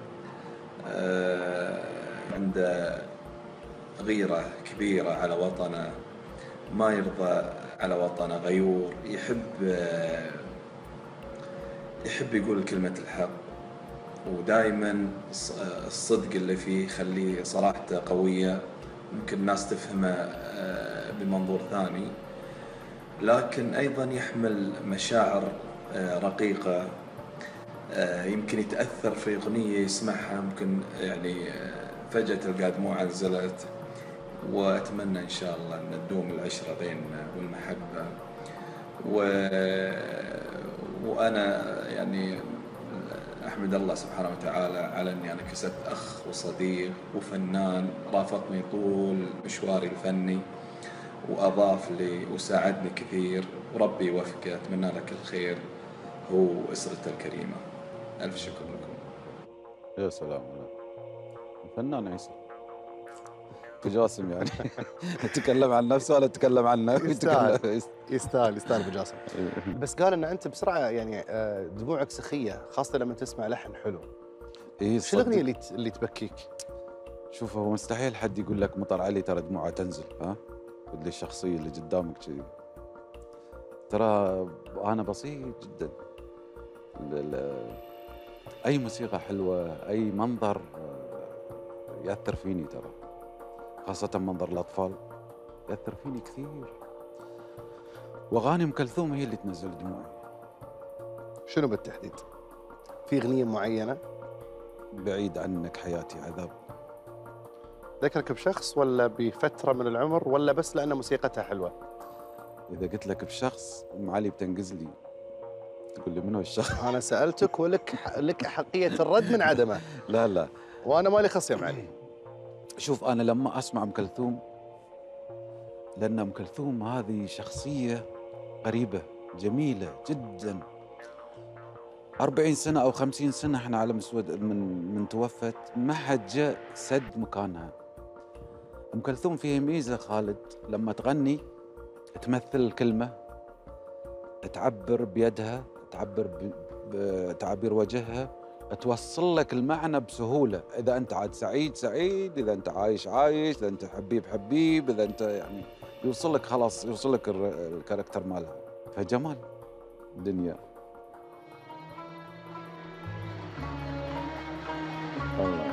عنده غيرة كبيرة على وطنه، ما يرضى على وطنه، غيور، يحب يقول كلمة الحق، ودائما الصدق اللي فيه يخليه صراحته قوية. ممكن الناس تفهمه بمنظور ثاني، لكن أيضا يحمل مشاعر رقيقة. يمكن يتأثر في أغنية يسمعها، ممكن يعني فجأة تلقى دموعه نزلت. وأتمنى إن شاء الله أن تدوم العشرة بيننا والمحبة. وأنا يعني أحمد الله سبحانه وتعالى على أني أنا كسبت أخ وصديق وفنان رافقني طول مشواري الفني، وأضاف لي وساعدني كثير، وربي يوفقه. أتمنى لك الخير هو وأسرته الكريمة. ألف شكر لكم. يا سلام. الفنان عيسى جاسم يعني تكلم عن نفسه ولا تكلم عنه؟ يستاهل ابو جاسم. بس قال ان انت بسرعه يعني دموعك سخيه، خاصه لما تسمع لحن حلو. شو الاغنيه اللي تبكيك؟ شوف، هو مستحيل حد يقول لك مطر علي ترى دموعه تنزل، ها؟ اللي الشخصيه اللي قدامك كذي. ترى انا بسيط جدا. اي موسيقى حلوه، اي منظر ياثر فيني ترى، خاصة منظر الأطفال يأثر فيني كثير. وأغاني أم كلثوم هي اللي تنزل دموعي. شنو بالتحديد؟ في أغنية معينة؟ بعيد عنك حياتي عذاب. ذكرك بشخص ولا بفترة من العمر ولا بس لأن موسيقتها حلوة؟ إذا قلت لك بشخص أم علي بتنقز لي، تقول لي منو الشخص؟ أنا سألتك ولك أحقية الرد من عدمه. لا وأنا مالي خص يا معلي. شوف، أنا لما أسمع أم كلثوم، لأن أم كلثوم هذه شخصية غريبة جميلة جدا. 40 سنة أو 50 سنة احنا على مسود من توفت، ما حد جاء سد مكانها. أم كلثوم فيها ميزة خالد، لما تغني تمثل الكلمة، تعبر بيدها، تعبر بتعابير وجهها، توصل لك المعنى بسهولة. إذا أنت عاد سعيد، إذا أنت عايش، إذا أنت حبيب، إذا أنت يعني يوصل لك خلاص، يوصل لك الكاركتر مالها. فجمال الدنيا. الله.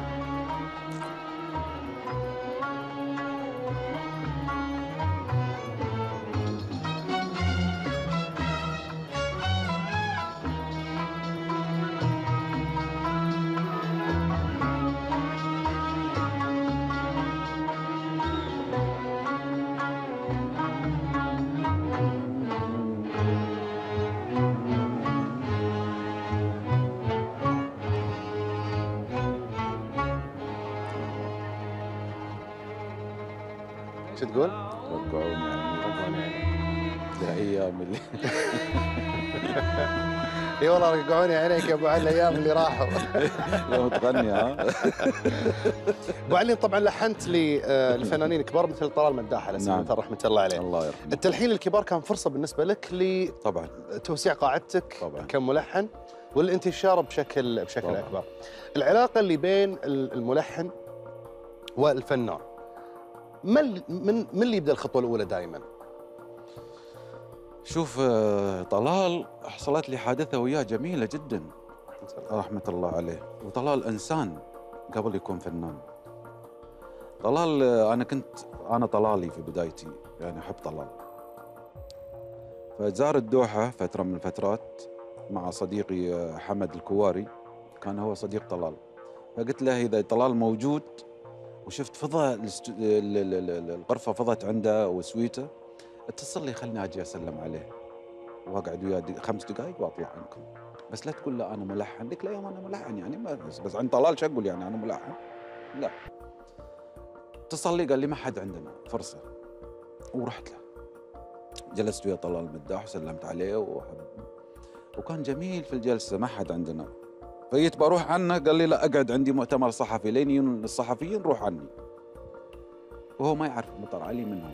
شو تقول؟ رجعوني يعني رجعوني عينيك. الايام اللي اي والله رجعوني عينيك يا ابو علي الايام اللي راحوا. لو تغني ها. ابو علي طبعا لحنت للفنانين كبار مثل طلال مداح على سبيل نعم. المثال رحمه الله عليه. الله يرحمه. التلحين للكبار كان فرصه بالنسبه لك طبعا لتوسيع قاعدتك طبعاً. كملحن والانتشار بشكل طبعاً. اكبر. العلاقه اللي بين الملحن والفنان، من اللي يبدا الخطوه الاولى دائما؟ شوف طلال حصلت لي حادثه وياه جميله جدا رحمه الله عليه. وطلال انسان قبل يكون فنان. طلال انا طلالي في بدايتي، يعني احب طلال. فزار الدوحه فتره من الفترات مع صديقي حمد الكواري، كان هو صديق طلال. فقلت له اذا طلال موجود وشفت فضى الغرفه فضت عنده وسويته، اتصل لي خلني اجي اسلم عليه واقعد وياه 5 دقائق واطلع عنكم، بس لا تقول له انا ملحن. لك لا يوم انا ملحن يعني بس عن طلال شو اقول يعني انا ملحن؟ لا. اتصل لي قال لي ما حد عندنا فرصه، ورحت له. جلست ويا طلال مداح وسلمت عليه وكان جميل في الجلسه، ما حد عندنا. فجيت بروح عنه قال لي لا اقعد عندي مؤتمر صحفي لين يجون الصحفيين روح عني. وهو ما يعرف مطر علي منهم.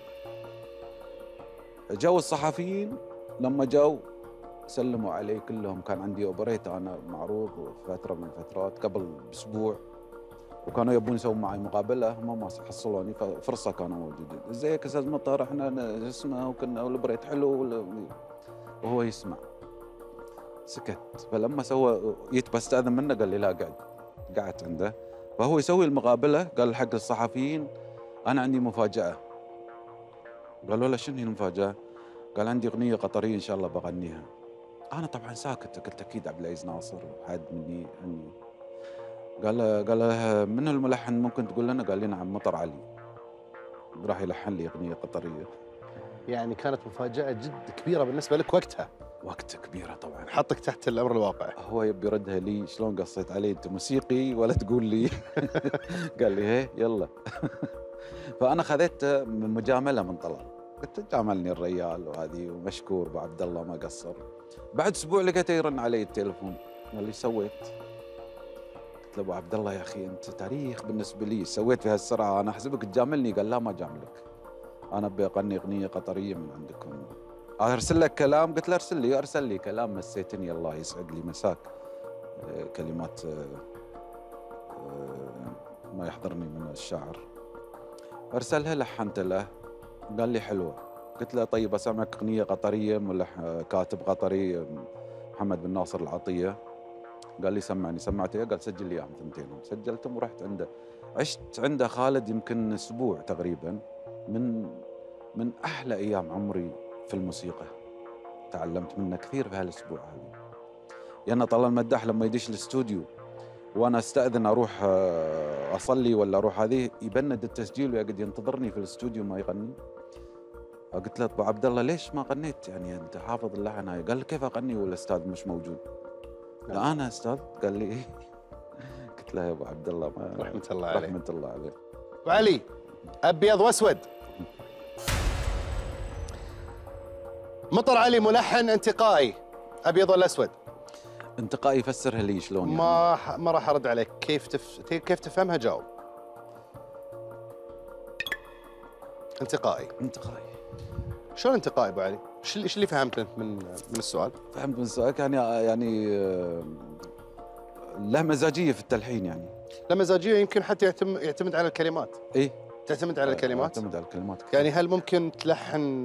جو الصحفيين لما جو سلموا علي كلهم. كان عندي اوبريت انا معروض فتره من الفترات قبل باسبوع، وكانوا يبون يسوون معي مقابله، هم ما حصلوني ففرصه كانوا موجودين. ازيك استاذ مطر، احنا اسمه وكنا الاوبريت حلو وهو يسمع. سكت. فلما جيت بستاذن منه قال لي لا اقعد. قعدت عنده فهو يسوي المقابله. قال حق الصحفيين انا عندي مفاجاه. قالوا له شنو هي المفاجاه؟ قال عندي اغنيه قطريه ان شاء الله بغنيها. انا طبعا ساكت، قلت اكيد عبد العزيز ناصر حد مني عني. قال له من الملحن ممكن تقول لنا؟ قال لي نعم مطر علي، راح يلحن لي اغنيه قطريه. يعني كانت مفاجاه جد كبيره بالنسبه لك وقتها. وقت كبيره طبعا. حطك تحت الامر الواقع. هو يبي يردها لي شلون قصيت علي انت موسيقي ولا تقول لي. قال لي هي يلا. فانا خذيت من مجامله من طلال، قلت جاملني الريال وهذه ومشكور ابو عبد الله ما قصر. بعد اسبوع لقيته يرن علي التليفون قال لي ايش سويت؟ قلت له ابو عبد الله يا اخي انت تاريخ بالنسبه لي، سويت في هالسرعه انا احسبك تجاملني. قال لا ما جاملك، انا ابي اغني اغنيه قطريه من عندكم. ارسل لك كلام؟ قلت له ارسل لي كلام مسيتني الله يسعد لي مساك. كلمات ما يحضرني من الشاعر. ارسلها لحنت له. قال لي حلوه. قلت له طيب اسمعك اغنيه قطريه كاتب قطري محمد بن ناصر العطيه. قال لي سمعني. سمعته. قال سجل لي اياهم ثنتين. سجلتهم ورحت عنده. عشت عنده خالد يمكن اسبوع تقريبا. من احلى ايام عمري في الموسيقى. تعلمت منه كثير في هالاسبوع هذه. لان طلال مداح لما يدش الاستوديو وانا استاذن اروح اصلي ولا اروح هذه، يبند التسجيل ويقعد ينتظرني في الاستوديو ما يغني. قلت له ابو عبد الله ليش ما غنيت؟ يعني انت حافظ اللحن هاي. قال لي كيف اغني والاستاذ مش موجود؟ لا انا استاذ. قال لي إيه؟ قلت له يا ابو عبد الله رحمه الله عليه. رحمه الله عليه. ابو علي ابيض واسود. مطر علي ملحن انتقائي، ابيض ولا اسود؟ انتقائي يفسرها لي شلون يعني؟ ما راح ارد عليك. كيف تفهمها جاوب. انتقائي. انتقائي. شلون انتقائي ابو علي؟ ايش اللي فهمته من السؤال؟ فهمت من سؤالك يعني له مزاجيه في التلحين يعني. لا مزاجيه يمكن حتى يعتمد على الكلمات. ايه تعتمد على الكلمات؟ تعتمد على الكلمات كثير. يعني هل ممكن تلحن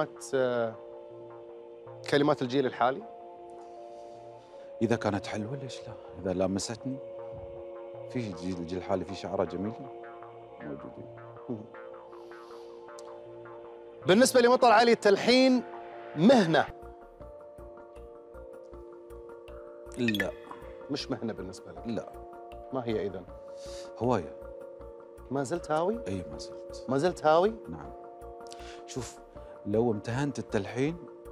كلمات الجيل الحالي؟ اذا كانت حلوه ليش لا؟ اذا لامستني. في الجيل الحالي في شعراء جميلين موجودين. بالنسبه لمطر علي التلحين مهنه؟ لا مش مهنه بالنسبه لك؟ لا. ما هي اذا؟ هوايه. ما زلت هاوي؟ اي ما زلت. ما زلت هاوي؟ نعم. شوف لو امتهنت التلحين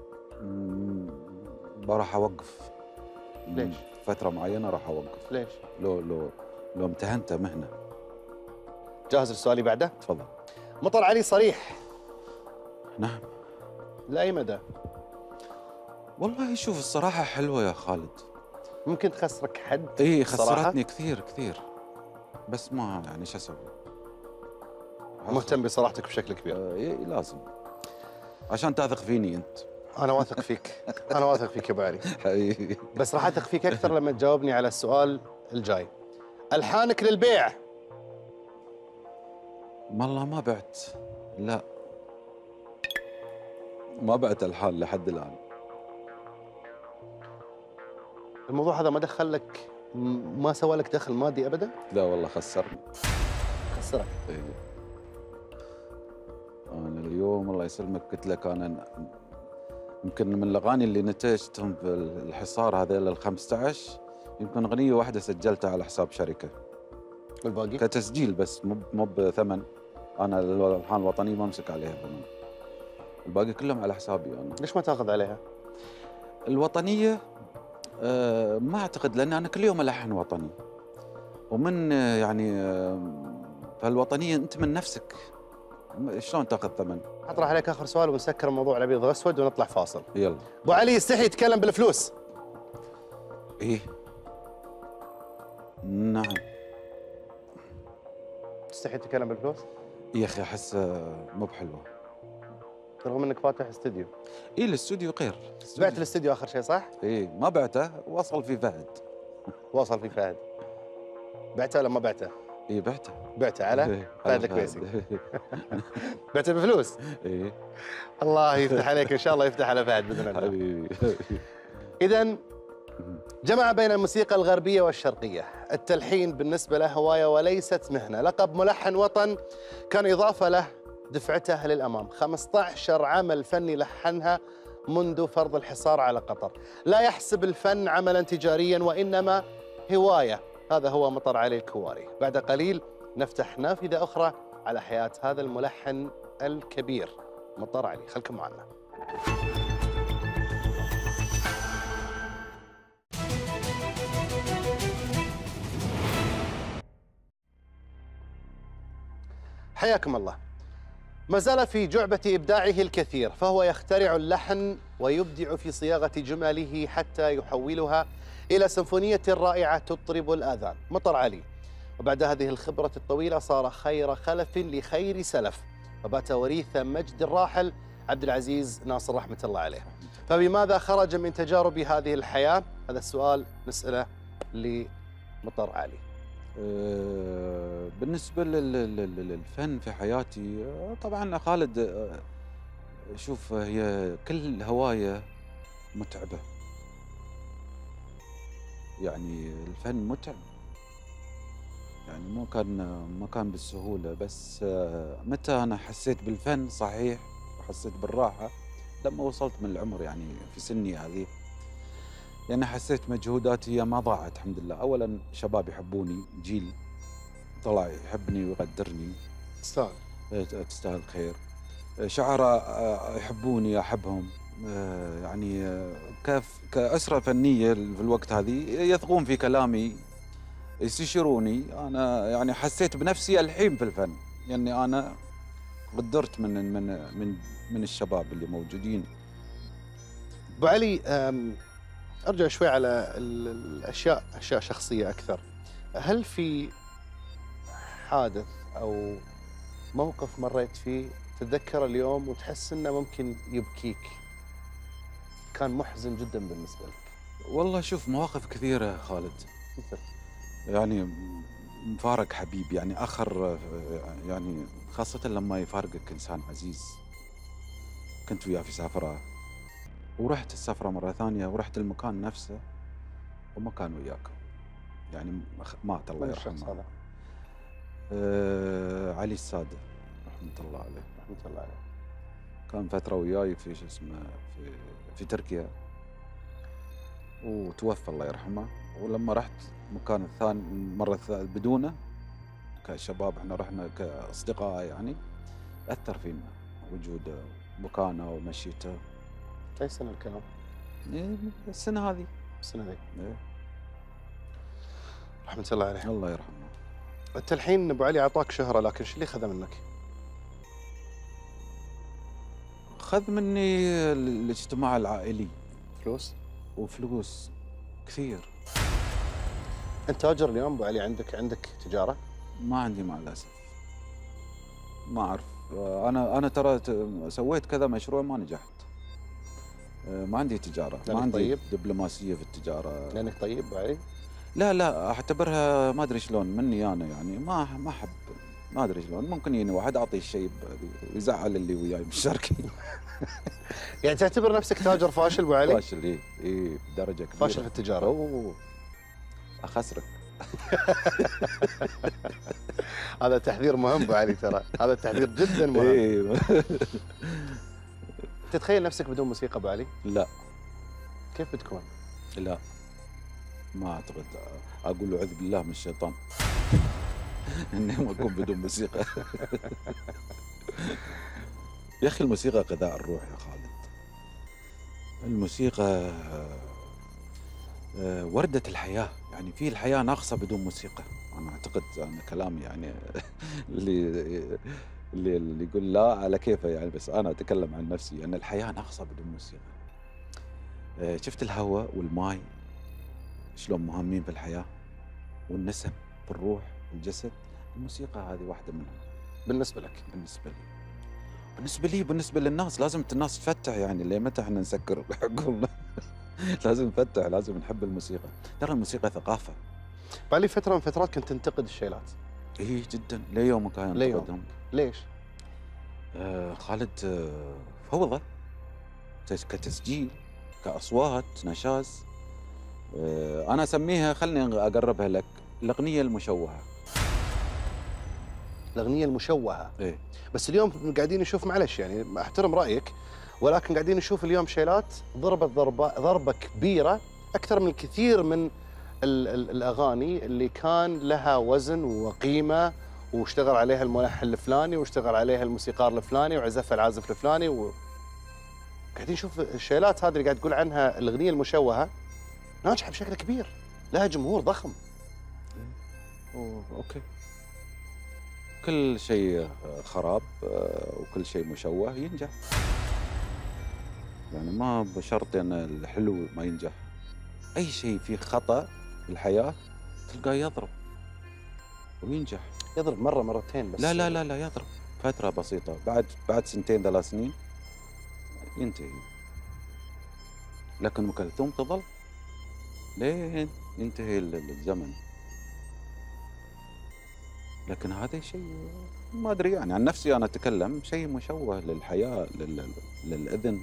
راح اوقف. ليش؟ فتره معينه راح اوقف. ليش؟ لو امتهنت مهنه. جاهز للسؤال اللي بعده؟ تفضل. مطر علي صريح نعم. لاي مدى؟ والله شوف الصراحة حلوة يا خالد. ممكن تخسرك حد؟ اي الصراحة؟ خسرتني كثير كثير، بس ما يعني شو اسوي؟ مهتم بصراحتك بشكل كبير. إيه لازم، عشان تثق فيني انت. انا واثق فيك، انا واثق فيك يا ابو علي، حبيبي. بس راح اثق فيك اكثر لما تجاوبني على السؤال الجاي. الحانك للبيع؟ والله ما بعت، لا ما بعت الحال لحد الان. الموضوع هذا ما دخل لك، ما سوى لك دخل مادي ابدا؟ لا والله خسرني. خسرك. إيه. انا اليوم الله يسلمك قلت لك انا يمكن من الاغاني اللي نتجتهم في الحصار هذا ال 15 يمكن اغنيه واحده سجلتها على حساب شركه والباقي؟ كتسجيل بس مو بثمن. انا الالحان الوطنيه ما امسك عليها ثمن، الباقي كلهم على حسابي انا. ليش ما تاخذ عليها؟ الوطنيه ما اعتقد، لان انا كل يوم الحن وطني، ومن فالوطنيه انت من نفسك، شلون تاخذ ثمن؟ اطرح عليك اخر سؤال ونسكر موضوع الابيض والاسود ونطلع فاصل. يلا. ابو علي يستحي يتكلم بالفلوس؟ ايه نعم. تستحي تتكلم بالفلوس؟ يا اخي احس مو بحلوه. رغم انك فاتح استوديو. ايه الاستوديو غير. بعت الاستوديو اخر شيء صح؟ ايه ما بعته، وصل في فهد. وصل في فهد. بعته ولا ما بعته؟ ايه بعته. بعته على إيه، فهد على الكويسي. بعته بفلوس؟ ايه الله يفتح عليك، ان شاء الله يفتح على فهد باذن الله. حبيبي. اذا جمع بين الموسيقى الغربيه والشرقيه، التلحين بالنسبه له هوايه وليست مهنه، لقب ملحن وطن كان اضافه له دفعته للامام، 15 عمل فني لحنها منذ فرض الحصار على قطر، لا يحسب الفن عملا تجاريا وانما هوايه. هذا هو مطر علي الكواري. بعد قليل نفتح نافذه اخرى على حياه هذا الملحن الكبير مطر علي، خلكم معنا. حياكم الله. ما زال في جعبة إبداعه الكثير، فهو يخترع اللحن ويبدع في صياغة جمله حتى يحولها إلى سيمفونية رائعة تطرب الآذان. مطر علي، وبعد هذه الخبرة الطويلة صار خير خلف لخير سلف، وبات وريث مجد الراحل عبد العزيز ناصر رحمة الله عليه. فبماذا خرج من تجارب هذه الحياة؟ هذا السؤال نسأله لمطر علي. بالنسبة للفن في حياتي طبعا خالد، شوف هي كل هواية متعبة، يعني الفن متعب، يعني ما كان بالسهولة، بس متى أنا حسيت بالفن صحيح وحسيت بالراحة لما وصلت من العمر، يعني في سني هذه، يعني حسيت مجهوداتي ما ضاعت الحمد لله. أولاً شباب يحبوني، جيل طلع يحبني ويقدرني، تستاهل خير. شعراء يحبوني أحبهم، يعني كأسرة فنية في الوقت هذه يثقون في كلامي، يستشيروني. أنا يعني حسيت بنفسي الحين في الفن، يعني أنا قدرت من الشباب اللي موجودين. أبو علي، أرجع شوي على أشياء شخصية أكثر. هل في حادث أو موقف مريت فيه تتذكر اليوم وتحس إنه ممكن يبكيك، كان محزن جدا بالنسبة لك؟ والله شوف مواقف كثيرة خالد، يعني مفارق حبيب، يعني آخر، يعني خاصة لما يفارقك إنسان عزيز كنت وياه في سفرة، ورحت السفرة مرة ثانية ورحت المكان نفسه وما كان وياكم، يعني مات الله يرحمه. علي السادة رحمة الله عليه. رحمة الله عليه. كان فترة وياي في شو اسمه في تركيا وتوفى الله يرحمه. ولما رحت مكان الثاني مرة بدونه كشباب، احنا رحنا كأصدقاء، يعني أثر فينا وجوده، مكانه ومشيته. أي سنة الكلام؟ السنة هذه. السنة ذي. إيه. رحمة الله عليه. الله يرحمه. أنت الحين أبو علي أعطاك شهرة، لكن شو اللي خذ منك؟ خذ مني الاجتماع العائلي فلوس؟ وفلوس كثير. انت تاجر اليوم ابو علي، عندك تجاره؟ ما عندي مع الاسف، ما اعرف. انا ترى سويت كذا مشروع ما نجحت. ما عندي تجاره، ما عندي طيب؟ دبلوماسيه في التجاره. لانك طيب ابو علي؟ لا اعتبرها ما ادري شلون مني انا، يعني ما احب، ما ادري شلون. ممكن يجيني واحد اعطيه الشيء ويزعل اللي وياي بالشركه. يعني تعتبر نفسك تاجر فاشل ابو علي؟ فاشل، اي بدرجه كبيره. فاشل في التجاره؟ اوه اخسرك. هذا تحذير مهم ابو علي، ترى هذا تحذير جدا مهم. ايوه. تتخيل نفسك بدون موسيقى ابو علي؟ لا كيف بتكون؟ لا ما اعتقد. اقول اعوذ بالله من الشيطان اني ما اكون بدون موسيقى. يا اخي الموسيقى غذاء الروح يا خالد. الموسيقى وردة الحياة، يعني في الحياة ناقصة بدون موسيقى. أنا أعتقد أنا كلامي يعني اللي يقول لا على كيفه يعني، بس أنا أتكلم عن نفسي أن الحياة ناقصة بدون موسيقى. شفت الهواء والماء شلون مهمين في الحياة، والنسم بالروح والجسد. الموسيقى هذه واحدة منهم. بالنسبه لك؟ بالنسبة للناس لازم الناس تفتح، يعني ليه متى احنا نسكر عقولنا؟ لازم نفتح، لازم نحب الموسيقى. ترى الموسيقى ثقافة. بعد فتره من فترات كنت تنتقد الشيلات. اي جدا، ليومك هاي انتقدهم. ليش؟ خالد، فوضى كتسجيل، كأصوات، نشاز. انا اسميها، خلني اقربها لك، الاغنية المشوهة. الاغنيه المشوهه. ايه. بس اليوم قاعدين نشوف، معلش يعني احترم رايك، ولكن قاعدين نشوف اليوم شيلات ضربت ضربه كبيره اكثر من الكثير من الاغاني اللي كان لها وزن وقيمه، واشتغل عليها الملحن الفلاني، واشتغل عليها الموسيقار الفلاني، وعزفها العازف الفلاني قاعدين نشوف الشيلات هذه اللي قاعد تقول عنها الاغنيه المشوهه ناجحه بشكل كبير، لها جمهور ضخم. اوكي. كل شيء خراب وكل شيء مشوه ينجح، يعني ما بشرط ان الحلو ما ينجح. اي شيء فيه خطأ في الحياة تلقاه يضرب وينجح. يضرب مرة مرتين بس؟ لا يضرب فترة بسيطة، بعد سنتين 3 سنين ينتهي. لكن أم كلثوم تظل لين ينتهي الزمن. لكن هذا شيء ما ادري، يعني عن نفسي انا اتكلم، شيء مشوه للحياه، للاذن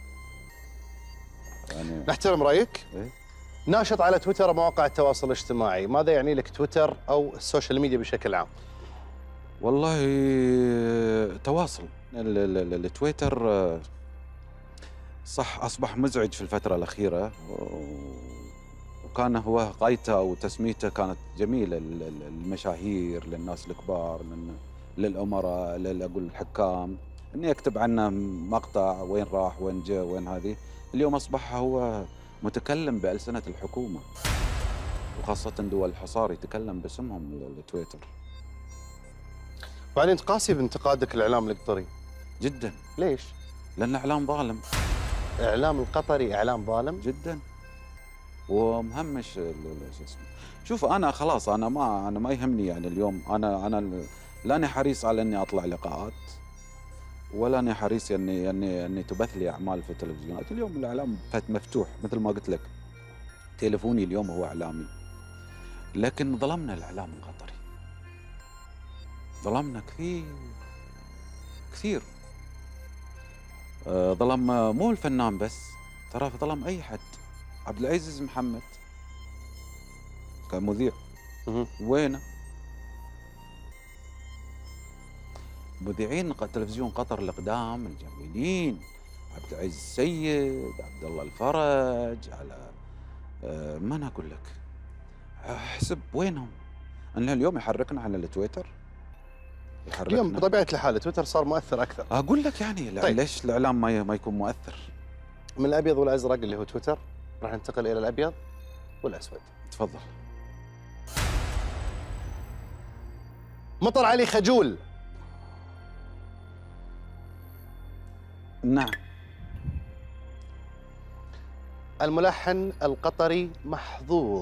يعني. نحترم رايك. إيه؟ ناشط على تويتر ومواقع التواصل الاجتماعي، ماذا يعني لك تويتر او السوشيال ميديا بشكل عام؟ والله تواصل. التويتر صح اصبح مزعج في الفتره الاخيره، وكان هو غايته او تسميته كانت جميله للمشاهير، للناس الكبار، للامراء، اقول الحكام، اني اكتب عنه مقطع وين راح وين جاء وين هذه. اليوم اصبح هو متكلم بألسنة الحكومه، وخاصه دول الحصار يتكلم باسمهم التويتر. وبعدين انت قاسي بانتقادك الاعلام القطري جدا. ليش؟ لان اعلام ظالم. اعلام القطري اعلام ظالم جدا، ومهمش شو اسمه. شوف انا خلاص، انا ما يهمني يعني اليوم. انا لاني حريص على اني اطلع لقاءات، ولا اني حريص اني تبث لي اعمال في التلفزيونات. اليوم الاعلام مفتوح مثل ما قلت لك، تليفوني اليوم هو اعلامي. لكن ظلمنا الاعلام القطري، ظلمنا كثير. ظلم مو الفنان بس، ترى ظلم اي حد. عبد العزيز محمد كان مذيع، وينه؟ مذيعين تلفزيون قطر الأقدام الجميلين، عبد العزيز السيد، عبد الله الفرج، على ما أقول لك، احسب وينهم؟ أنه اليوم يحركنا على التويتر. اليوم بطبيعة الحال تويتر صار مؤثر أكثر. أقول لك يعني طيب. ليش الإعلام ما يكون مؤثر؟ من الأبيض والأزرق اللي هو تويتر راح ننتقل إلى الأبيض والأسود. تفضل. مطر علي خجول نعم. الملحن القطري محظوظ.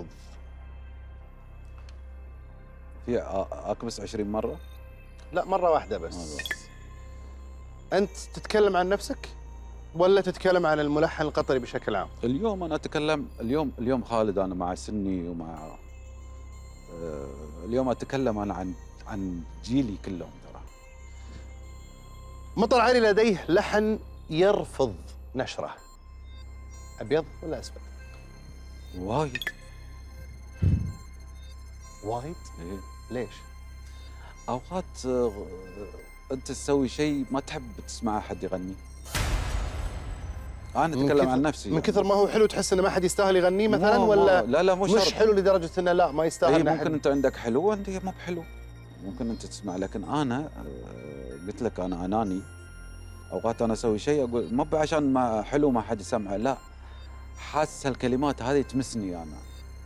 في اكبس 20 مره. لا، مرة واحدة بس. أنت تتكلم عن نفسك ولا تتكلم عن الملحن القطري بشكل عام؟ اليوم انا اتكلم، اليوم خالد، انا مع سني ومع اليوم اتكلم انا عن جيلي كلهم ترى. مطر علي لديه لحن يرفض نشره. أبيض ولا أسود؟ وايد. وايد؟ إيه. ليش؟ اوقات انت تسوي شيء ما تحب تسمع احد يغني. انا اتكلم عن نفسي. من كثر ما هو حلو تحس انه ما حد يستاهل يغنيه مثلا، ولا لا مو شرط. مش حلو لدرجه انه لا ما يستاهل؟ إيه، ممكن انت عندك حلو وانت مو بحلو، ممكن انت تسمع. لكن انا قلت لك انا اناني. اوقات انا اسوي شيء اقول مو عشان ما حلو ما حد يسمعه، لا، حاسس الكلمات هذه تمسني انا،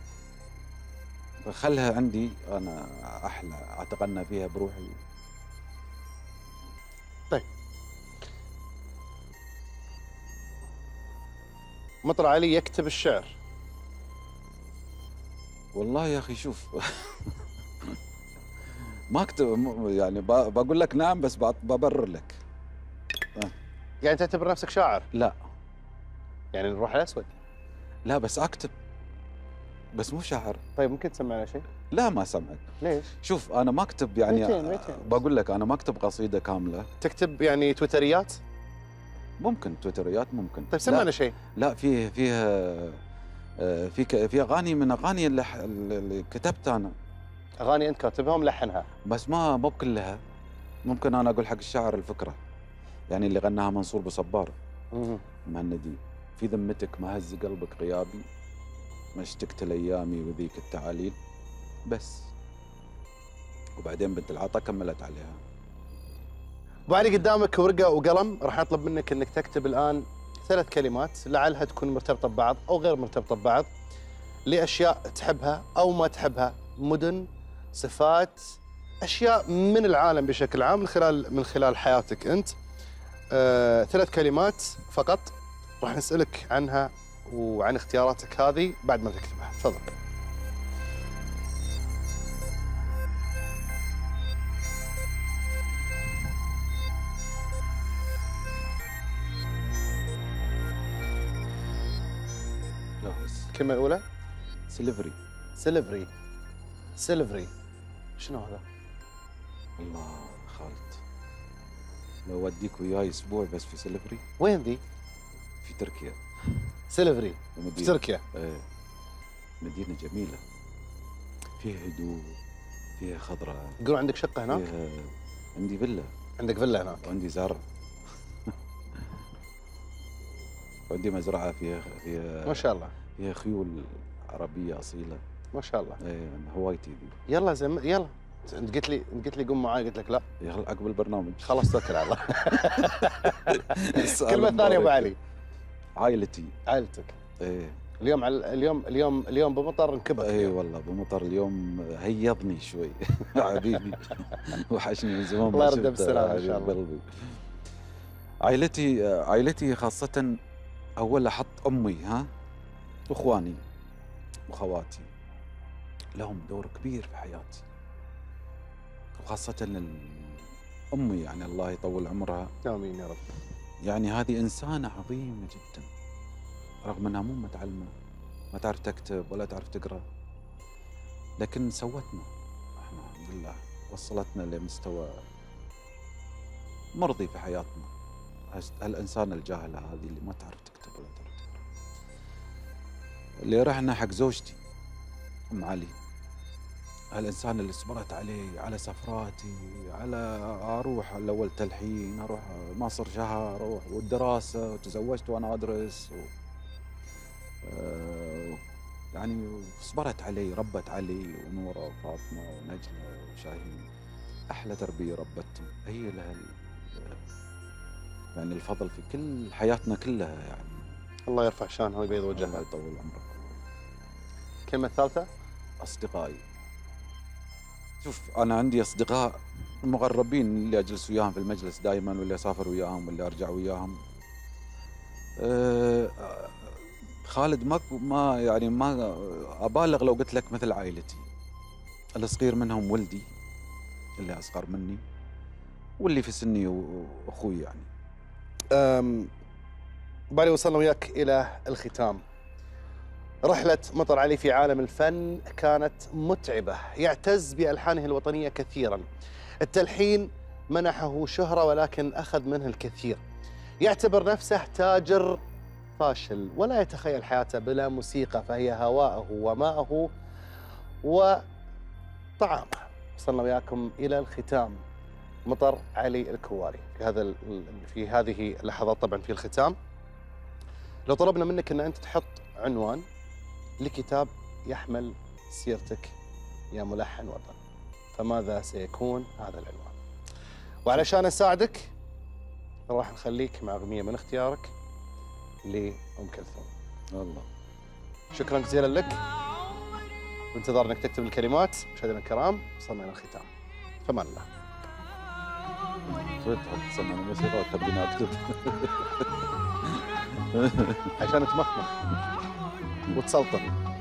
فخلها عندي انا احلى، اتغنى فيها بروحي. طيب، مطر علي يكتب الشعر. والله يا اخي شوف ما اكتب، يعني بقول لك نعم بس ببرر لك. يعني تعتبر نفسك شاعر؟ لا يعني نروح على الاسود. لا بس اكتب، بس مو شاعر. طيب ممكن تسمعنا شيء؟ لا ما سمعك. ليش؟ شوف انا ما اكتب يعني 200 بقول لك انا ما اكتب قصيده كامله. تكتب يعني تويتريات؟ ممكن تويتريات ممكن. طيب سمعنا شيء. لا في اغاني من اغاني اللي كتبتها انا. اغاني انت كاتبها وملحنها؟ بس مو بكلها. ممكن انا اقول حق الشاعر الفكره، يعني اللي غناها منصور بصبار مهندي. في ذمتك ما هز قلبك غيابي، ما اشتقت لايامي وذيك التعاليل بس. وبعدين بنت العطا كملت عليها. ابو علي قدامك ورقه وقلم، راح اطلب منك انك تكتب الان 3 كلمات لعلها تكون مرتبطه ببعض او غير مرتبطه ببعض، لاشياء تحبها او ما تحبها، مدن، صفات، اشياء من العالم بشكل عام من خلال حياتك انت. 3 كلمات فقط، راح نسالك عنها وعن اختياراتك هذه بعد ما تكتبها. تفضل. الكلمة الأولى سيلفري. سيلفري. سيلفري شنو هذا؟ الله خالد، لو اوديك وياي اسبوع بس في سيلفري. وين ذي؟ في تركيا. سيلفري في تركيا. ايه، مدينة جميلة، فيها هدوء، فيها خضراء. يقولون عندك شقة هناك؟ عندي فيلا. عندك فيلا هناك؟ وعندي زرع وعندي مزرعة فيها ما شاء الله، فيها خيول عربية أصيلة. ما شاء الله. ايه هوايتي ذي. يلا يلا، انت قلت لي قوم معاي، قلت لك لا. يلا عقب البرنامج. خلاص توكل على الله. الكلمة الثانية ابو علي. عائلتي. عائلتك. ايه. اليوم بمطر انكبت. اي والله بمطر اليوم، هيضني شوي. حبيبي وحشني من زمان. الله يرده بالسلامة ان شاء الله. قلبي. عائلتي خاصة اول احط امي واخواني وخواتي، لهم دور كبير في حياتي، وخاصة امي، يعني الله يطول عمرها. امين يا رب. يعني هذه انسانة عظيمة جدا، رغم انها مو متعلمة، ما تعرف تكتب ولا تعرف تقرا، لكن سوتنا احنا الحمد لله، وصلتنا لمستوى مرضي في حياتنا. هالإنسانة الجاهلة هذه اللي ما تعرف تكتب ولا تعرف تقرا. اللي رحنا حق زوجتي أم علي، هالإنسان اللي صبرت علي، على سفراتي، على أروح الأول تلحين، أروح مصر شهر، أروح والدراسة، وتزوجت وأنا أدرس يعني صبرت علي، ربت علي ونورة وفاطمة ونجلة وشاهين. أحلى تربية ربتهم، هي لها يعني الفضل في كل حياتنا كلها يعني. الله يرفع شانها ويبيض وجهها. الله يطول عمرك. الكلمة الثالثة؟ أصدقائي. شوف أنا عندي أصدقاء مغربين اللي أجلس وياهم في المجلس دائما، واللي أسافر وياهم، واللي أرجع وياهم. خالد ما يعني ما ابالغ لو قلت لك مثل عائلتي. الصغير منهم ولدي اللي اصغر مني، واللي في سني واخوي يعني. بالي وصلنا وياك الى الختام. رحلة مطر علي في عالم الفن كانت متعبة، يعتز بألحانه الوطنية كثيرا. التلحين منحه شهرة ولكن أخذ منه الكثير. يعتبر نفسه تاجر فاشل ولا يتخيل حياته بلا موسيقى، فهي هواءه وماءه وطعامه. وصلنا وياكم إلى الختام. مطر علي الكواري في هذه اللحظات طبعا في الختام. لو طلبنا منك أن أنت تحط عنوان لكتاب يحمل سيرتك يا ملحن وطن، فماذا سيكون هذا العنوان؟ وعلشان أساعدك راح نخليك مع أغنية من اختيارك لأم كلثوم. الله. شكرا جزيلا لك، بانتظار انك تكتب الكلمات. مشاهدينا الكرام وصلنا الى الختام، فمان الله. تسمع الموسيقى وتبيني اكتب عشان تمخمخ وتسلطن.